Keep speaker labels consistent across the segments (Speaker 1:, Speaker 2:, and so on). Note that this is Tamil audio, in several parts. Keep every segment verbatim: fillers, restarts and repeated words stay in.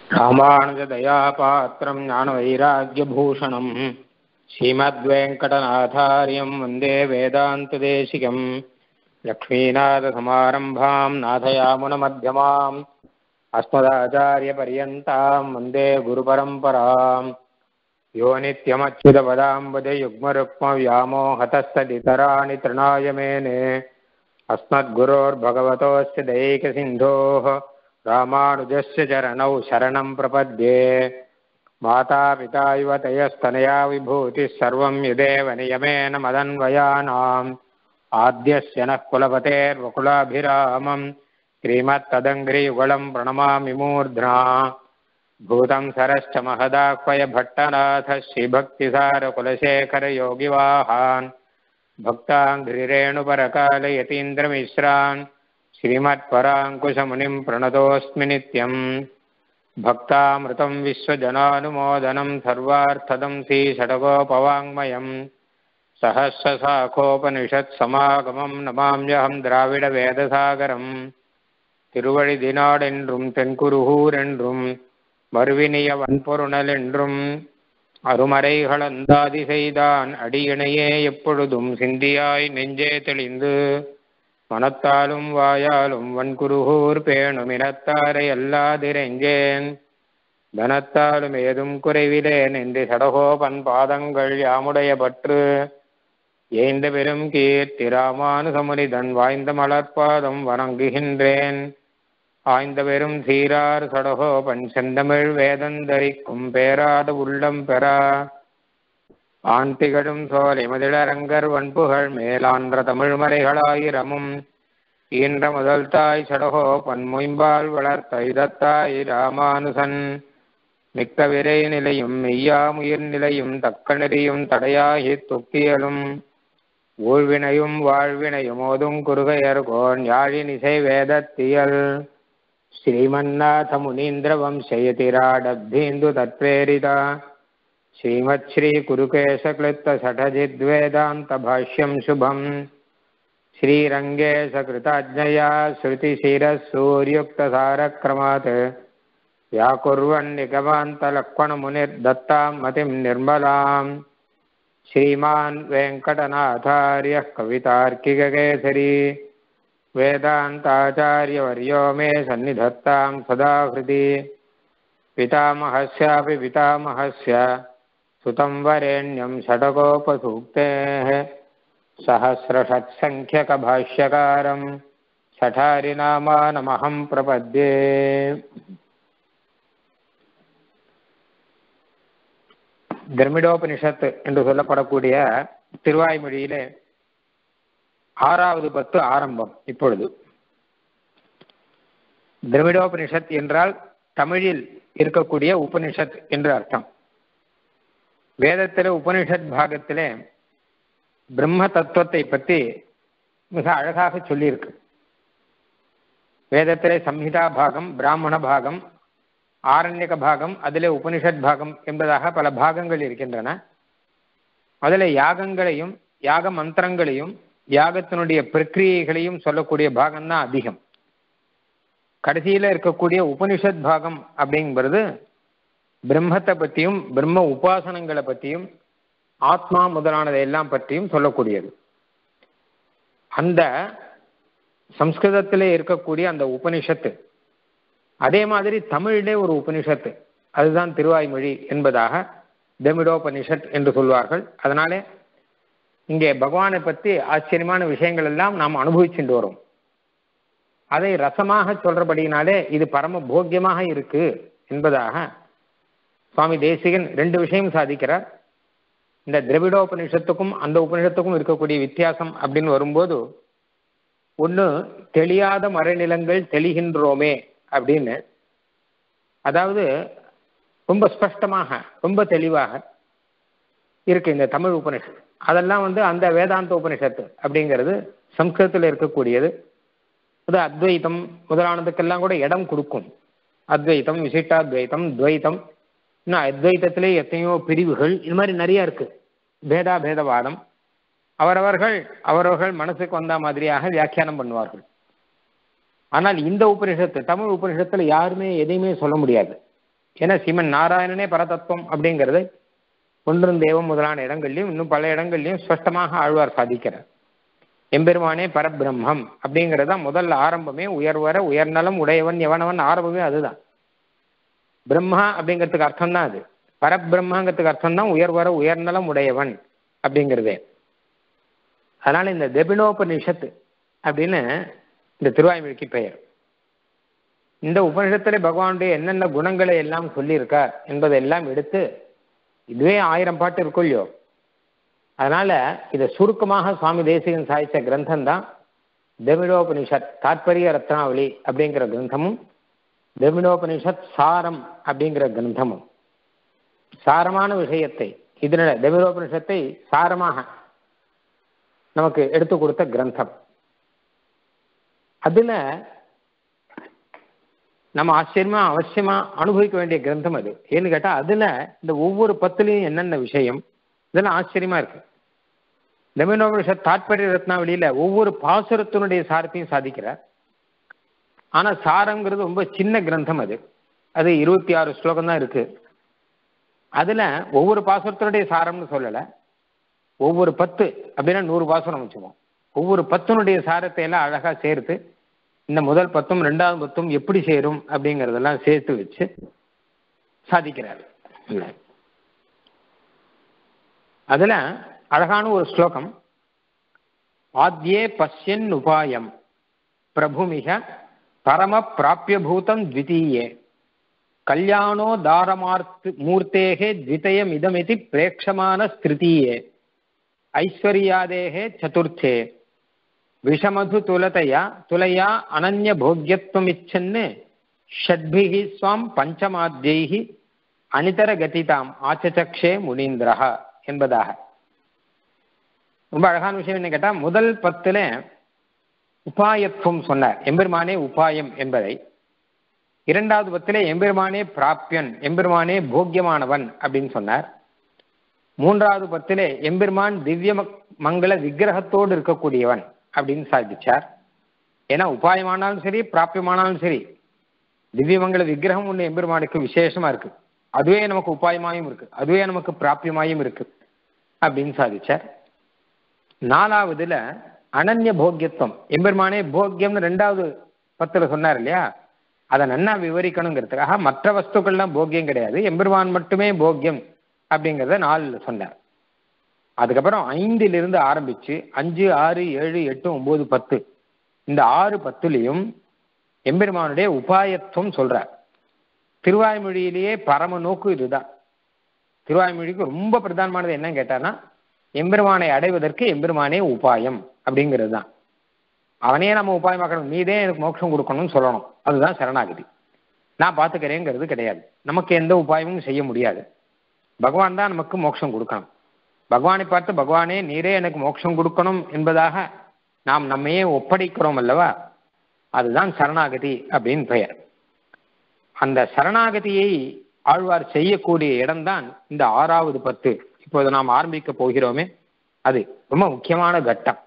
Speaker 1: ராமானுஜதயாபாத்திரம் ஞானவைராக்யபூஷணம் ஸ்ரீமத்வேங்கடநாதார்யம் வந்தே வேதாந்ததேசிகம் லக்ஷ்மீநாதசமாரம்பாம் நாதயாமுனமத்தியமாம் அஸ்மதாச்சாரியபர்யந்தாம் வந்தே குருபரம்பராம் யோ நித்யமச்சுதபதாம்புஜயுக்மருக்மவ்யாமோஹதஸ்ததிதராணி த்ருணாய மேனே அஸ்மத்குரோர்பகவதோஸ்ய தைகசிந்தோः ராமானுஜஸ்ய சரணௌ சரணம் பிரபத்யே. மாதா பிதா யுவதயஸ்தனயா விபூதிः சர்வம் யதேவ நியமேன மதன்வயானாம் ஆத்யஸ்ய நः குலபதேர்வகுலாபிராமம் ஸ்ரீமத்ததங்கிரியுகலம் பிரணமாமி மூர்த்னா. பூதம் சரஸ்ச மகதாஹ்வய பட்டநாத ஸ்ரீபக்திசாரகுலசேகரயோகிவாஹான் பக்தாங்கிரிரேணுபரகால யதீந்திரமிஸ்ரான் ஸ்ரீமத்பராங்குஷமுனிம் பிரணதோஸ்மி நித்யம். பக்தாமிருதம் விஸ்வஜனானுமோதனம் சர்வார்த்ததம் ஸ்ரீஷடகோபவாங்மயம் சஹஸ்ரசாகோபனிஷத் சமாகமம் நமாம்யஹம் திராவிட வேதசாகரம். திருவழிதினாடென்றும் தென்குருகூர் என்றும் மறுவினிய வன்பொருணல் என்றும் அருமறைகளந்தாதி செய்தான் அடியினையே எப்பொழுதும் சிந்தியாய் நெஞ்சே தெளிந்து மனத்தாலும் வாயாலும் வன்குருகூர் பேணும் இனத்தாரை அல்லாதிரெஞ்சேன். தனத்தாலும் ஏதும் குறைவிலேன் என்று சடகோபன் பாதங்கள் யாமுடைய பற்று ஏந்த பெரும் கீர்த்தி ராமானுசமுனிதன் வாய்ந்த மலர்பாதம் வணங்குகின்றேன். ஆய்ந்த பெரும் சீரார் சடகோபன் செந்தமிழ் வேதந்தரிக்கும் பேராடு உள்ளம் பெறா ஆண் திகழும் சோலை மதிலரங்கர் வன்புகள் மேலான்ற தமிழ்மறைகளாயிரமும் ஈன்ற முதல் தாய் சடகோபன் மொயம்பால் வளர்த்த இதத்தாய் ராமானுசன். மிக்க விரை நிலையும் மெய்யாமுயிர் நிலையும் தக்க நெறியும் தடையாகி தொக்கியலும் ஊழ்வினையும் வாழ்வினையும் ஓதும் குறுகையர்கோன் யாழினிசை வேதத்தியல். ஸ்ரீமன்னாத முனீந்திர வம்சயதிராடப்தீந்து தத்வேரிதா ஸ்ரீமத் ஸ்ரீ குருகேசக்லிப்த சடஜித்வேதாந்த பாஷ்யம் சுபம். ஸ்ரீரங்கே சகிருதாஜ்ஞயா ஸ்ருதிசிரசூர்யுக்த சாரக்ரமாத் व्याकुर्वन् निगमान्तलक्ष्मणमुनिर्दत्तां मतिं निर्मलाम्. श्रीमान् वेङ्कटनाथार्यः कवितार्किककेसरी वेदान्ताचार्यवर्यो मे सन्निधत्तां सदा हृदि. पितामहस्यापि पितामहस्य सुतं वरेण्यं षडगोपसूक्तेः सहस्रषट्सङ्ख्यकभाष्यकारं शठारिनामानमहं प्रपद्ये. திரமிடோபனிஷத்து என்று சொல்லப்படக்கூடிய திருவாய்மொழியிலே ஆறாவது பத்து ஆரம்பம். இப்பொழுது திரமிடோபனிஷத் என்றால் தமிழில் இருக்கக்கூடிய உபனிஷத் என்று அர்த்தம். வேதத்திலே உபனிஷத் பாகத்திலே பிரம்ம தத்துவத்தை பற்றி மிக அழகாக சொல்லியிருக்கு. வேதத்திலே சம்ஹிதா பாகம், பிராமண பாகம், ஆரண்யக பாகம், அதிலே உபனிஷத் பாகம் என்பதாக பல பாகங்கள் இருக்கின்றன. அதில் யாகங்களையும் யாக மந்திரங்களையும் யாகத்தினுடைய பிரக்கிரியைகளையும் சொல்லக்கூடிய பாகம்தான் அதிகம். கடைசியில் இருக்கக்கூடிய உபனிஷத் பாகம் அப்படிங்கிறது பிரம்மத்தை பற்றியும் பிரம்ம உபாசனங்களை பற்றியும் ஆத்மா முதலானதை எல்லாம் பற்றியும் சொல்லக்கூடியது. அந்த சம்ஸ்கிருதத்திலே இருக்கக்கூடிய அந்த உபனிஷத்து அதே மாதிரி தமிழிலே ஒரு உபனிஷத்து, அதுதான் திருவாய்மொழி என்பதாக திரமிடோபனிஷத் என்று சொல்வார்கள். அதனாலே இங்கே பகவானை பற்றி ஆச்சரியமான விஷயங்கள் எல்லாம் நாம் அனுபவிச்சுட்டு வரோம். அதை ரசமாக சொல்றபடினாலே இது பரம போக்கியமாக இருக்கு என்பதாக சுவாமி தேசிகன் ரெண்டு விஷயம் சாதிக்கிறார். இந்த திரவிடோபனிஷத்துக்கும் அந்த உபனிஷத்துக்கும் இருக்கக்கூடிய வித்தியாசம் அப்படின்னு வரும்போது, ஒன்று தெளியாத மறைநிலங்கள் தெளிகின்றோமே அப்படின்னு, அதாவது ரொம்ப ஸ்பஷ்டமாக ரொம்ப தெளிவாக இருக்கு இந்த தமிழ் உபனிஷத்து. அதெல்லாம் வந்து அந்த வேதாந்த உபனிஷத்து அப்படிங்கிறது சம்ஸ்கிருதத்தில் இருக்கக்கூடியது. அது அத்வைத்தம் முதலானதுக்கெல்லாம் கூட இடம் கொடுக்கும். அத்வைத்தம், விசிஷ்டாத்வைத்தம், துவைத்தம், இன்னும் அத்வைத்தத்திலே எத்தனையோ பிரிவுகள், இது மாதிரி நிறைய இருக்கு. பேதா பேதவாதம் அவரவர்கள் அவரவர்கள் மனசுக்கு வந்த மாதிரியாக வியாக்கியானம் பண்ணுவார்கள். ஆனால் இந்த உபனிஷத்து தமிழ் உபனிஷத்துல யாருமே எதையுமே சொல்ல முடியாது. ஏன்னா ஸ்ரீமன் நாராயணனே பரதத்துவம் அப்படிங்கிறது ஒன்றும் தெய்வம் முதலான இடங்கள்லையும் இன்னும் பல இடங்கள்லையும் ஸ்பஷ்டமாக ஆழ்வார் சாதிக்கிறார். எம்பெருமானே பரபிரம்மம் அப்படிங்கிறது தான் முதல்ல ஆரம்பமே. உயர்வர உயர்நலம் உடையவன் எவனவன் ஆரம்பமே அதுதான். பிரம்மா அப்படிங்கிறதுக்கு அர்த்தம் தான் அது. பரபிரம்மங்கிறதுக்கு அர்த்தம் தான் உயர்வர உயர்நலம் உடையவன் அப்படிங்கிறதே. அதனால இந்த தெபினோபனிஷத்து அப்படின்னு இந்த திருவாய்மொழிக்கு பெயர். இந்த உபனிஷத்துல பகவானுடைய என்னென்ன குணங்களை எல்லாம் சொல்லியிருக்கார் என்பதெல்லாம் எடுத்து இதுவே ஆயிரம் பாட்டு இருக்கும் இல்லையோ. அதனால இதை சுருக்கமாக சுவாமி தேசிகன் சாதித்த கிரந்தம் தான் தெமிடோபனிஷத் தாத்பரிய ரத்னாவளி அப்படிங்கிற கிரந்தமும் தெமிடோபனிஷத் சாரம் அப்படிங்கிற கிரந்தமும். சாரமான விஷயத்தை இதனால தெமிடோபனிஷத்தை சாரமாக நமக்கு எடுத்து கொடுத்த கிரந்தம். அதுல நம்ம ஆச்சரியமா அவசியமா அனுபவிக்க வேண்டிய கிரந்தம் அது. ஏன்னு கேட்டா அதுல இந்த ஒவ்வொரு பத்துலையும் என்னென்ன விஷயம் இதெல்லாம் ஆச்சரியமா இருக்கு. தெமிடோபனிஷத் தாத்பரிய ரத்னாவளியில ஒவ்வொரு பாசுரத்தினுடைய சாரத்தையும் சாதிக்கிறார். ஆனா சாரங்கிறது ரொம்ப சின்ன கிரந்தம். அது அது இருபத்தி ஆறு ஸ்லோகம் தான் இருக்கு. அதுல ஒவ்வொரு பாசுரத்தினுடைய சாரம்னு சொல்லலை. ஒவ்வொரு பத்து அப்படின்னா நூறு பாசுரம் வச்சுக்குவோம். ஒவ்வொரு பத்தினுடைய சாரத்தை எல்லாம் அழகா சேர்த்து இந்த முதல் பத்தும் ரெண்டாவது பத்தும் எப்படி சேரும் அப்படிங்கிறதெல்லாம் சேர்த்து வச்சு சாதிக்கிறார். அதுல அழகான ஒரு ஸ்லோகம். ஆத்யே பஷ்யன் உபாயம் பிரபுமிக பரம பிராபியபூதம் த்விதீயே கல்யாணோ தாரமார்த்து மூர்த்தேகே த்விதயம் இதமிதி பிரேக்ஷமான ஸ்திருதியே ஐஸ்வர்யாதேகே சதுர்த்தே விஷமது துலதையா துலையா அனன்ய போக்யத்வமிச்சன்னு ஷட்பிஹி ஸ்வாம் பஞ்சமாத்யைஹி அனிதர கதிதாம் ஆச்சசக்ஷே முனீந்திரஹா என்பதாக. ரொம்ப அழகான விஷயம் என்ன கேட்டா, முதல் பத்துல உபாயத்துவம் சொன்னார், எம்பெருமானே உபாயம் என்பதை. இரண்டாவது பத்திலே எம்பெருமானே பிராப்யன், எம்பெருமானே போக்கியமானவன் அப்படின்னு சொன்னார். மூன்றாவது பத்திலே எம்பெருமான் திவ்ய மங்கள விக்கிரகத்தோடு இருக்கக்கூடியவன் அப்படின்னு சாதிச்சார். ஏன்னா உபாயமானாலும் சரி பிராப்பியமானாலும் சரி திவ்யமங்கள விக்கிரகம் ஒன்று எம்பெருமானுக்கு விசேஷமா இருக்கு. அதுவே நமக்கு உபாயமாயும் இருக்கு, அதுவே நமக்கு பிராப்பியமாயும் இருக்கு அப்படின்னு சாதிச்சார். நாலாவதுல அனன்ய போக்கியத்துவம், எம்பெருமானே போக்கியம்னு ரெண்டாவது பத்துல சொன்னார் இல்லையா, அதை நன்னா விவரிக்கணுங்கிறதுக்காக மற்ற வஸ்துக்கள்லாம் போக்கியம் கிடையாது, எம்பெருமான் மட்டுமே போக்கியம் அப்படிங்கிறத நாலுல சொன்னார். அதுக்கப்புறம் ஐந்திலிருந்து ஆரம்பிச்சு அஞ்சு ஆறு ஏழு எட்டு ஒன்பது பத்து இந்த ஆறு பத்துலையும் எம்பெருமானுடைய உபாயத்துவம் சொல்றார். திருவாய்மொழியிலேயே பரம நோக்கு இதுதான். திருவாய்மொழிக்கு ரொம்ப பிரதானமானது என்னன்னு கேட்டான்னா எம்பெருமானை அடைவதற்கு எம்பெருமானே உபாயம் அப்படிங்கிறது தான். அவனே நம்ம உபாயமாக்கணும், நீதே எனக்கு மோட்சம் கொடுக்கணும்னு சொல்லணும், அதுதான் சரணாகதி. நான் பார்த்துக்கிறேங்கிறது கிடையாது. நமக்கு எந்த உபாயமும் செய்ய முடியாது. பகவான் தான் நமக்கு மோட்சம் கொடுக்கணும். பகவானை பார்த்து பகவானே நீரே எனக்கு மோட்சம் கொடுக்கணும் என்பதாக நாம் நம்மையே ஒப்படைக்கிறோம் அல்லவா, அதுதான் சரணாகதி அப்படின்னு பெயர். அந்த சரணாகதியை ஆழ்வார் செய்யக்கூடிய இடம்தான் இந்த ஆறாவது பத்து இப்போது நாம் ஆரம்பிக்க போகிறோமே, அது ரொம்ப முக்கியமான கட்டம்.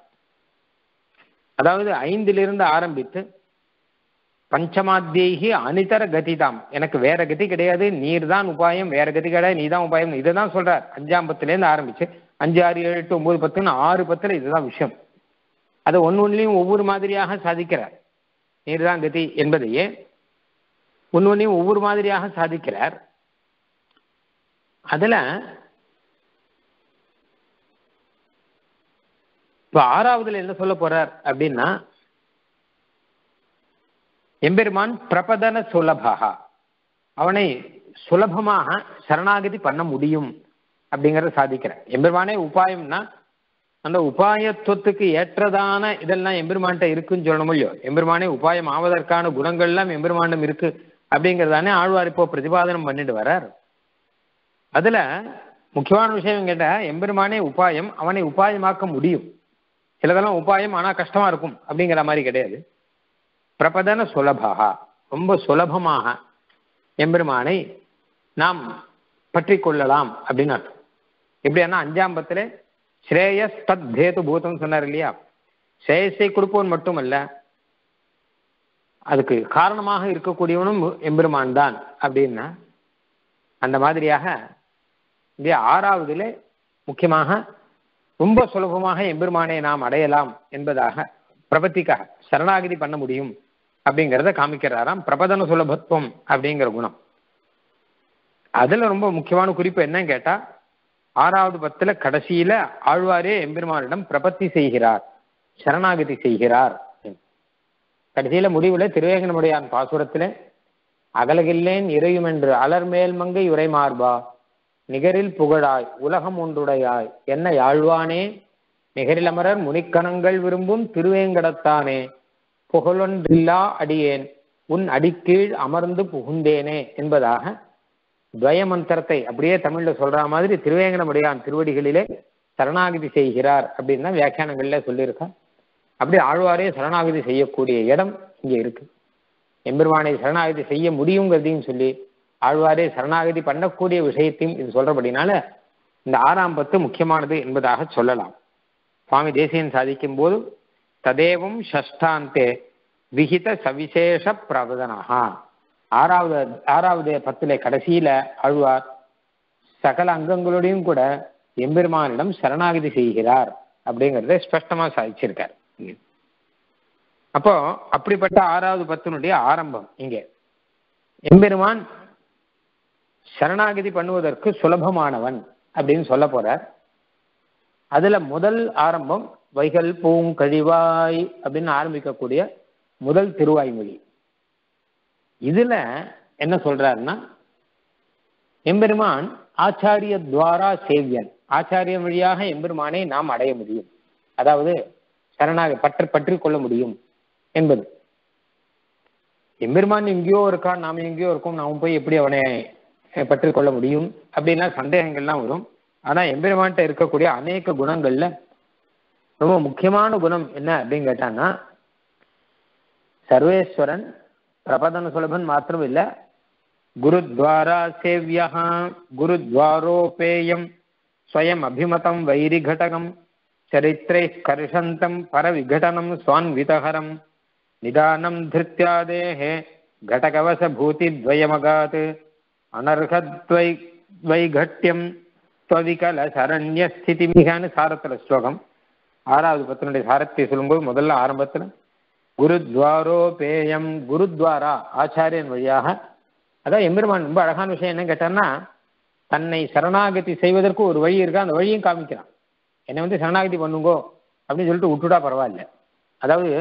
Speaker 1: அதாவது ஐந்திலிருந்து ஆரம்பித்து பஞ்சமாத்தியைகி அனிதர கதிதாம், எனக்கு வேற கதி கிடையாது, நீர் தான் உபாயம், வேற கதி கிடையாது, நீ தான் உபாயம், இதுதான் சொல்றார். அஞ்சாம் பத்துலேருந்து ஆரம்பிச்சு அஞ்சு ஆறு ஏழு எட்டு ஒன்பது பத்துன்னு ஆறு பத்துல இதுதான் விஷயம். அதை ஒன்று ஒன்றுலையும் ஒவ்வொரு மாதிரியாக சாதிக்கிறார். நீர் தான் கதி என்பதையே ஒன்று ஒன்றையும் ஒவ்வொரு மாதிரியாக சாதிக்கிறார். அதுல இப்ப ஆறாவதுல என்ன சொல்ல போறார் அப்படின்னா, எம்பெருமான் பிரபதன சுலபா, அவனை சுலபமாக சரணாகதி பண்ண முடியும் அப்படிங்கிறத சாதிக்கிறார். எம்பெருமானே உபாயம்னா அந்த உபாயத்துவத்துக்கு ஏற்றதான இதெல்லாம் எம்பெருமான்கிட்ட இருக்குன்னு சொல்லணும் இல்லையோ. எம்பெருமானே உபாயம் ஆவதற்கான குணங்கள்லாம் எம்பெருமானிடம் இருக்கு அப்படிங்கிறதானே ஆழ்வார் இப்போ பிரதிபாதனம் பண்ணிட்டு வர்றார். அதுல முக்கியமான விஷயம் கேட்டா, எம்பெருமானே உபாயம், அவனை உபாயமாக்க முடியும். சிலதெல்லாம் உபாயம் ஆனா கஷ்டமா இருக்கும் அப்படிங்கிற மாதிரி கிடையாது. பிரபதன சுலபா, ரொம்ப சுலபமாக எம்பெருமானை நாம் பற்றி கொள்ளலாம் அப்படின்னு அர்த்தம். எப்படின்னா அஞ்சாம் பத்துல ஸ்ரேயஸ் தத் பேது பூதம் சொன்னார் இல்லையா, ஸ்ரேயஸை கொடுப்பவன் மட்டுமல்ல அதுக்கு காரணமாக இருக்கக்கூடியவனும் எம்பெருமான் தான் அப்படின்னா, அந்த மாதிரியாக இங்கே ஆறாவதுல முக்கியமாக ரொம்ப சுலபமாக எம்பெருமானை நாம் அடையலாம் என்பதாக பிரபத்திக்காக சரணாகதி பண்ண முடியும் அப்படிங்கிறத காமிக்கிறாராம். பிரபதன சுலபத்துவம் அப்படிங்கிற குணம். அதுல ரொம்ப முக்கியமான குறிப்பு என்னன்னு கேட்டா, ஆறாவது பத்துல கடைசியில ஆழ்வாரே எம்பெருமானிடம் பிரபத்தி செய்கிறார், சரணாகதி செய்கிறார். கடைசியில முடிவுல திருவேங்கடமுடையான் பாசுரத்துல அகலகில்லேன் இறையும் என்று அலர்மேல் மங்கை உரைமார்பா நிகரில் புகழாய் உலகம் ஒன்றுடையாய் என்ன யாழ்வானே நிகரில் அமரர் முனிக்கணங்கள் விரும்பும் திருவேங்கடத்தானே புகழொன்றில்லா அடியேன் உன் அடிக்கீழ் அமர்ந்து புகுந்தேனே என்பதாக துவய மந்திரத்தை அப்படியே தமிழ்ல சொல்ற மாதிரி திருவேங்கடமுடையான் திருவடிகளிலே சரணாகதி செய்கிறார் அப்படின்னு தான் வியாக்கியானங்கள்ல சொல்லியிருக்கான். அப்படி ஆழ்வாரே சரணாகதி செய்யக்கூடிய இடம் இங்க இருக்கு. எம்பெருமானை சரணாகதி செய்ய முடியுங்கிறதையும் சொல்லி ஆழ்வாரே சரணாகதி பண்ணக்கூடிய விஷயத்தையும் இது சொல்றபடினால இந்த ஆறாம் பத்து முக்கியமானது என்பதாக சொல்லலாம். சுவாமி தேசியன் சாதிக்கும் போது ததேவம் ஷஷ்டாந்தே விஹித சவிசேஷ பிரபதனஹா, ஆறாவது ஆறாவது பத்துல கடைசியில ஆழ்வார் சகல அங்கங்களோடையும் கூட எம்பெருமானிடம் சரணாகதி செய்கிறார் அப்படிங்கிறத ஸ்பஷ்டமா சாதிச்சிருக்கார். அப்போ அப்படிப்பட்ட ஆறாவது பத்தினுடைய ஆரம்பம் இங்கே எம்பெருமான் சரணாகதி பண்ணுவதற்கு சுலபமானவன் அப்படின்னு சொல்ல போறார். அதுல முதல் ஆரம்பம் வைகல் பூங்கழிவாய் அப்படின்னு ஆரம்பிக்கக்கூடிய முதல் திருவாய்மொழி. இதுல என்ன சொல்றாருன்னா, எம்பெருமான் ஆச்சாரிய துவாரா சேவியன், ஆச்சாரிய வழியாக எம்பெருமானை நாம் அடைய முடியும், அதாவது சரணாக பற்று பற்றி கொள்ள முடியும் என்பது. எம்பெருமான் எங்கேயோ இருக்கான், நாம எங்கேயோ இருக்கோம், நாம போய் எப்படி அவனை பற்றி கொள்ள முடியும் அப்படின்னா சந்தேகங்கள்லாம் வரும். ஆனா எம்பெருமான்கிட்ட இருக்கக்கூடிய அநேக குணங்கள்ல ரொம்ப முக்கியமான குணம் என்ன அப்படின்னு கேட்டான்னா, சர்வேஸ்வரன் பிரபதன சுலபன் மாத்திரம் இல்ல, குருத்வாரா சேவியா குருத்வாரோபேயம் ஸ்வயம் அபிமதம் வைரி கடகம் சரித்திரை ஸ்கர்ஷந்தம் பரவிகடனம் ஸ்வான்விதஹரம் நிதானம் திருத்யாதேஹே கடகவச பூதி துவயமகாத் அனர்ஹத்வை வைகட்யம் ஸ்வவிகல சரண்ய ஸ்திதி மிகான்னு சாரத்துல ஸ்லோகம். ஆறாவது பத்தினுடைய சாரத்தை சொல்லும்போது முதல்ல ஆரம்பத்துல குருத்வாரோபேயம், குருத்வாரா ஆச்சாரியன் வழியாக, அதான் எம்பெருமான் ரொம்ப அழகான விஷயம் என்ன கேட்டான்னா, தன்னை சரணாகதி செய்வதற்கு ஒரு வழி இருக்கா, அந்த வழியும் காமிக்கிறான். என்னை வந்து சரணாகதி பண்ணுங்கோ அப்படின்னு சொல்லிட்டு விட்டுடா பரவாயில்ல. அதாவது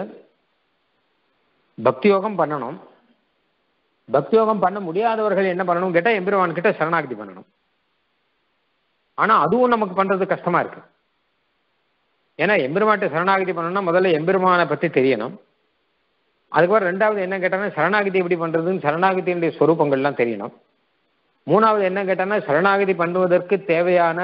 Speaker 1: பக்தியோகம் பண்ணணும், பக்தியோகம் பண்ண முடியாதவர்கள் என்ன பண்ணணும் கேட்டா எம்பெருமான் கிட்ட சரணாகதி பண்ணணும். ஆனா அதுவும் நமக்கு பண்றது கஷ்டமா இருக்கு. ஏன்னா எம்பெருமான்ட்ட சரணாகதி பண்ணணும்னா முதல்ல எம்பெருமானை பத்தி தெரியணும். அதுக்கப்புறம் ரெண்டாவது என்ன கேட்டாங்கன்னா சரணாகதி எப்படி பண்றதுன்னு சரணாகதியினுடைய ஸ்வரூபங்கள்லாம் தெரியணும். மூணாவது என்ன கேட்டாங்கன்னா சரணாகதி பண்ணுவதற்கு தேவையான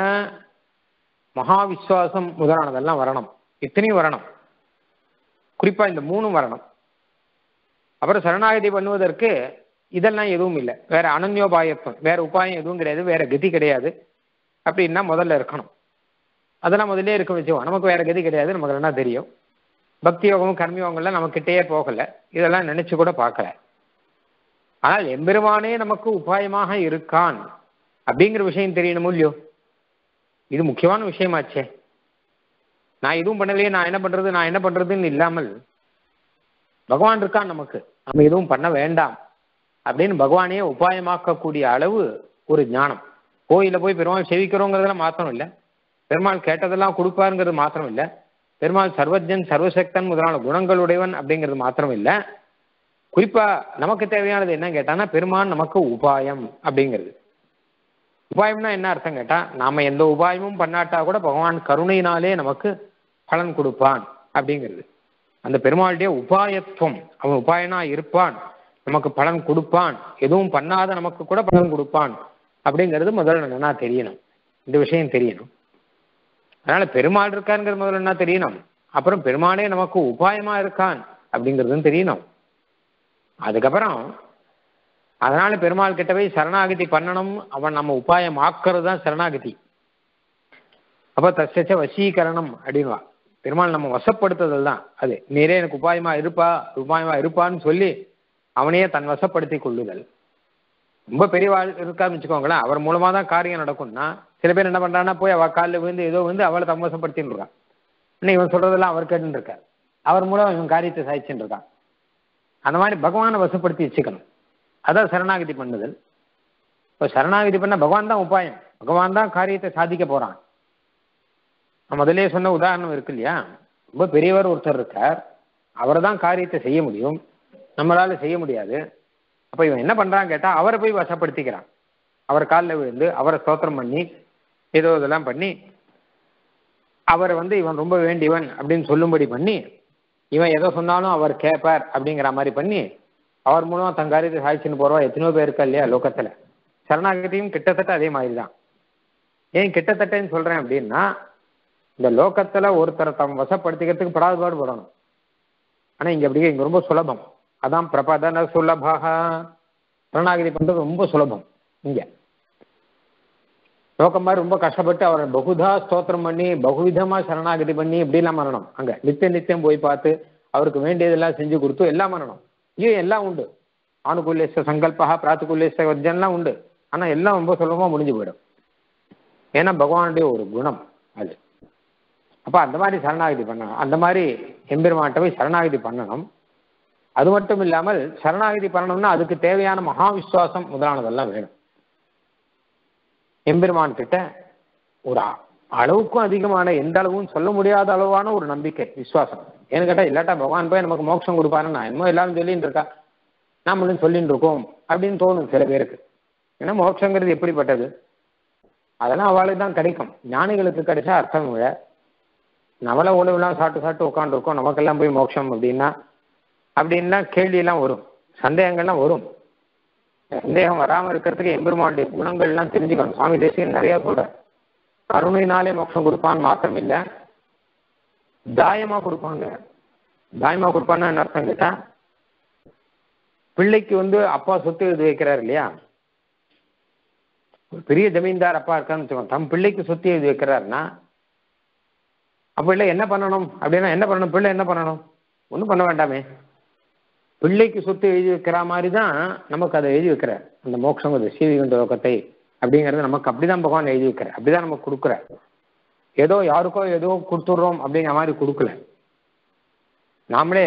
Speaker 1: மகா விஸ்வாசம் முதலானதெல்லாம் வரணும். இத்தனையும் வரணும், குறிப்பா இந்த மூணும் வரணும். அப்புறம் சரணாகதி பண்ணுவதற்கு இதெல்லாம் எதுவும் இல்லை, வேற அனன்யோபாயத்துவம், வேற உபாயம் எதுவும் கிடையாது, வேற கதி கிடையாது அப்படின்னா முதல்ல இருக்கணும். அதெல்லாம் முதல்ல இருக்க வச்சுவோம். நமக்கு வேற கதி கிடையாது, நமக்கு என்ன தெரியும். பக்தி யோகமும் கர்மயோகம்லாம் நமக்கிட்டேயே போகல, இதெல்லாம் நினைச்சு கூட பார்க்கல. ஆனால் எம்பெருமானே நமக்கு உபாயமாக இருக்கான் அப்படிங்கிற விஷயம் தெரியணும் இல்லையோ? இது முக்கியமான விஷயமாச்சே. நான் எதுவும் பண்ணலையே, நான் என்ன பண்றது நான் என்ன பண்றதுன்னு இல்லாமல் பகவான் இருக்கான் நமக்கு, நம்ம எதுவும் பண்ண வேண்டாம் அப்படின்னு பகவானே உபாயமாக்கக்கூடிய அளவு ஒரு ஞானம். கோயில போய் பெருமாள் செவிக்கிறோங்கிறதெல்லாம் மாத்திரம் இல்லை, பெருமாள் கேட்டதெல்லாம் கொடுப்பாருங்கிறது மாத்திரம் இல்லை, பெருமாள் சர்வஜன் சர்வசக்தன் முதலான குணங்களுடையவன் அப்படிங்கிறது மாத்திரம் இல்லை. குறிப்பா நமக்கு தேவையானது என்ன கேட்டான்னா பெருமான் நமக்கு உபாயம் அப்படிங்கிறது. உபாயம்னா என்ன அர்த்தம் கேட்டா, நாம எந்த உபாயமும் பண்ணாட்டா கூட பகவான் கருணையினாலே நமக்கு பலன் கொடுப்பான் அப்படிங்கிறது. அந்த பெருமாளுடைய உபாயத்துவம், அவன் உபாயனா இருப்பான், நமக்கு பலன் கொடுப்பான், எதுவும் பண்ணாத நமக்கு கூட பலன் கொடுப்பான் அப்படிங்கிறது முதல்ல என்னன்னா தெரியணும். இந்த விஷயம் தெரியணும். அதனால பெருமாள் இருக்காருங்கிறது முதல்ல என்ன தெரியணும். அப்புறம் பெருமாளே நமக்கு உபாயமா இருக்கான் அப்படிங்கிறதும் தெரியணும். அதுக்கப்புறம் அதனால பெருமாள் கிட்ட போய் சரணாகதி பண்ணணும், அவன் நம்ம உபாயம் ஆக்குறது தான் சரணாகதி. அப்ப தச்ச வசீகரணம் அப்படின்வா, பெருமாள் நம்ம வசப்படுத்துதல் தான் அது. நீரே எனக்கு உபாயமா இருப்பா உபாயமா இருப்பான்னு சொல்லி அவனையே தன் வசப்படுத்தி கொள்ளுதல். ரொம்ப பெரியவாள் இருக்காருன்னு வச்சுக்கோங்களேன், அவர் மூலமா தான் காரியம் நடக்கும்னா சில பேர் என்ன பண்றாங்கன்னா போய் அவள் காலில் விழுந்து ஏதோ வந்து அவளை தமசப்படுத்தின்னு இருக்கான். இன்னும் இவன் சொல்றதெல்லாம் அவர் கேட்டுன்னு இருக்கார், அவர் மூலம் இவன் காரியத்தை சாதிச்சுட்டு இருக்கான். அந்த மாதிரி பகவானை வசப்படுத்தி வச்சுக்கணும், அதான் சரணாகதி பண்ணுதல். இப்போ சரணாகதி பண்ண பகவான் தான் உபாயம், பகவான் தான் காரியத்தை சாதிக்க போறான். நான் முதலே சொன்ன உதாரணம் இருக்கு இல்லையா, ரொம்ப பெரியவர் ஒருத்தர் இருக்கார், அவரை தான் காரியத்தை செய்ய முடியும், நம்மளால செய்ய முடியாது. அப்ப இவன் என்ன பண்றான்னு கேட்டா அவரை போய் வசப்படுத்திக்கிறான். அவர் காலில் விழுந்து அவரை ஸ்தோத்திரம் பண்ணி ஏதோ இதெல்லாம் பண்ணி அவரை வந்து இவன் ரொம்ப வேண்டியவன் அப்படின்னு சொல்லும்படி பண்ணி, இவன் எதோ சொன்னாலும் அவர் கேட்பார் அப்படிங்கிற மாதிரி பண்ணி அவர் மூலமா தன் காரியத்தை சாதிச்சுன்னு போறவா எத்தனையோ பேர் இருக்கா இல்லையா லோகத்துல. சரணாகதியும் கிட்டத்தட்ட அதே மாதிரி தான். ஏன் கிட்டத்தட்டன்னு சொல்றேன் அப்படின்னா, இந்த லோகத்துல ஒருத்தரை தம் வசப்படுத்திக்கிறதுக்கு படாதுபாடு படணும். ஆனா இங்க அப்படியே இங்க ரொம்ப சுலபம். அதான் பிரபதன சுலபா, சரணாகதி பண்றது ரொம்ப சுலபம். இங்க லோகம் மாதிரி ரொம்ப கஷ்டப்பட்டு அவரை பகுதா ஸ்தோத்திரம் பண்ணி பகுவிதமா சரணாகதி பண்ணி இப்படிலாம் பண்ணணும். அங்க நித்தியம் நித்தியம் போய் பார்த்து அவருக்கு வேண்டியதெல்லாம் செஞ்சு கொடுத்து எல்லாம் பண்ணணும். ஏன் எல்லாம் உண்டு, ஆணுகூல்யச சங்கல்பா பிராத்துகூல்யச வர்ஜன்லாம் உண்டு. ஆனா எல்லாம் ரொம்ப சுலபமா முடிஞ்சு போயிடும். ஏன்னா பகவானுடைய ஒரு குணம் அது. அப்ப அந்த மாதிரி சரணாகதி பண்ணணும், அந்த மாதிரி எம்பெருமான்ட்ட போய் சரணாகதி பண்ணணும். அது மட்டும் இல்லாமல் சரணாகதி பண்ணணும்னா அதுக்கு தேவையான மகா விசுவாசம் முதலானதெல்லாம் வேணும். எம்பெருமான் கிட்ட ஒரு அளவுக்கும் அதிகமான, எந்த அளவும் சொல்ல முடியாத அளவான ஒரு நம்பிக்கை விசுவாசம். ஏன்னு கேட்டா இல்லாட்டா பகவான் போய் நமக்கு மோட்சம் கொடுப்பாருன்னு நான் என்னமோ எல்லாரும் சொல்லிட்டு இருக்கா, நாமளும் சொல்லிட்டு இருக்கோம் அப்படின்னு தோணும் சில பேருக்கு. ஏன்னா மோட்சங்கிறது எப்படிப்பட்டது, அதெல்லாம் அவளுக்கு தான் கிடைக்கும். ஞானிகளுக்கு கிடைச்சா அர்த்தம் விட நம்மள உணவுலாம் சாப்பிட்டு சாப்பிட்டு உட்காந்துருக்கோம், நமக்கெல்லாம் போய் மோட்சம் அப்படின்னா அப்படின்னா கேள்வியெல்லாம் வரும், சந்தேகங்கள்லாம் வரும். சந்தேகம் வராமல் இருக்கிறதுக்கு எம்பெருமானுடைய குணங்கள்லாம் தெரிஞ்சுக்கணும். சுவாமி தேசிகன் நிறைய சொல்றார், கருணையினாலே மோட்சம் கொடுப்பான்னு மாத்திரம் இல்லை, தாயமா கொடுப்பாங்க. தாயமா கொடுப்பான்னு என்ன அர்த்தம் கேட்டா, பிள்ளைக்கு வந்து அப்பா சொத்து எழுதி வைக்கிறார் இல்லையா, ஒரு பெரிய ஜமீன்தார் அப்பா இருக்கான்னு வச்சுக்கோங்க, தம் பிள்ளைக்கு சொத்து எழுதி வைக்கிறாருன்னா அப்ப இல்லை என்ன பண்ணணும் அப்படின்னா என்ன பண்ணணும், பிள்ளை என்ன பண்ணணும், ஒன்றும் பண்ண வேண்டாமே. பிள்ளைக்கு சொத்து எழுதி வைக்கிற மாதிரி தான் நமக்கு அதை எழுதி வைக்கிறார். அந்த மோட்சம் சீவிகுண்ட லோகத்தை அப்படிங்கிறது நமக்கு அப்படிதான் பகவான் எழுதி வைக்கிறார், அப்படிதான் நமக்கு கொடுக்குறார். ஏதோ யாருக்கோ ஏதோ கொடுத்துட்றோம் அப்படிங்கிற மாதிரி கொடுக்கல. நாமளே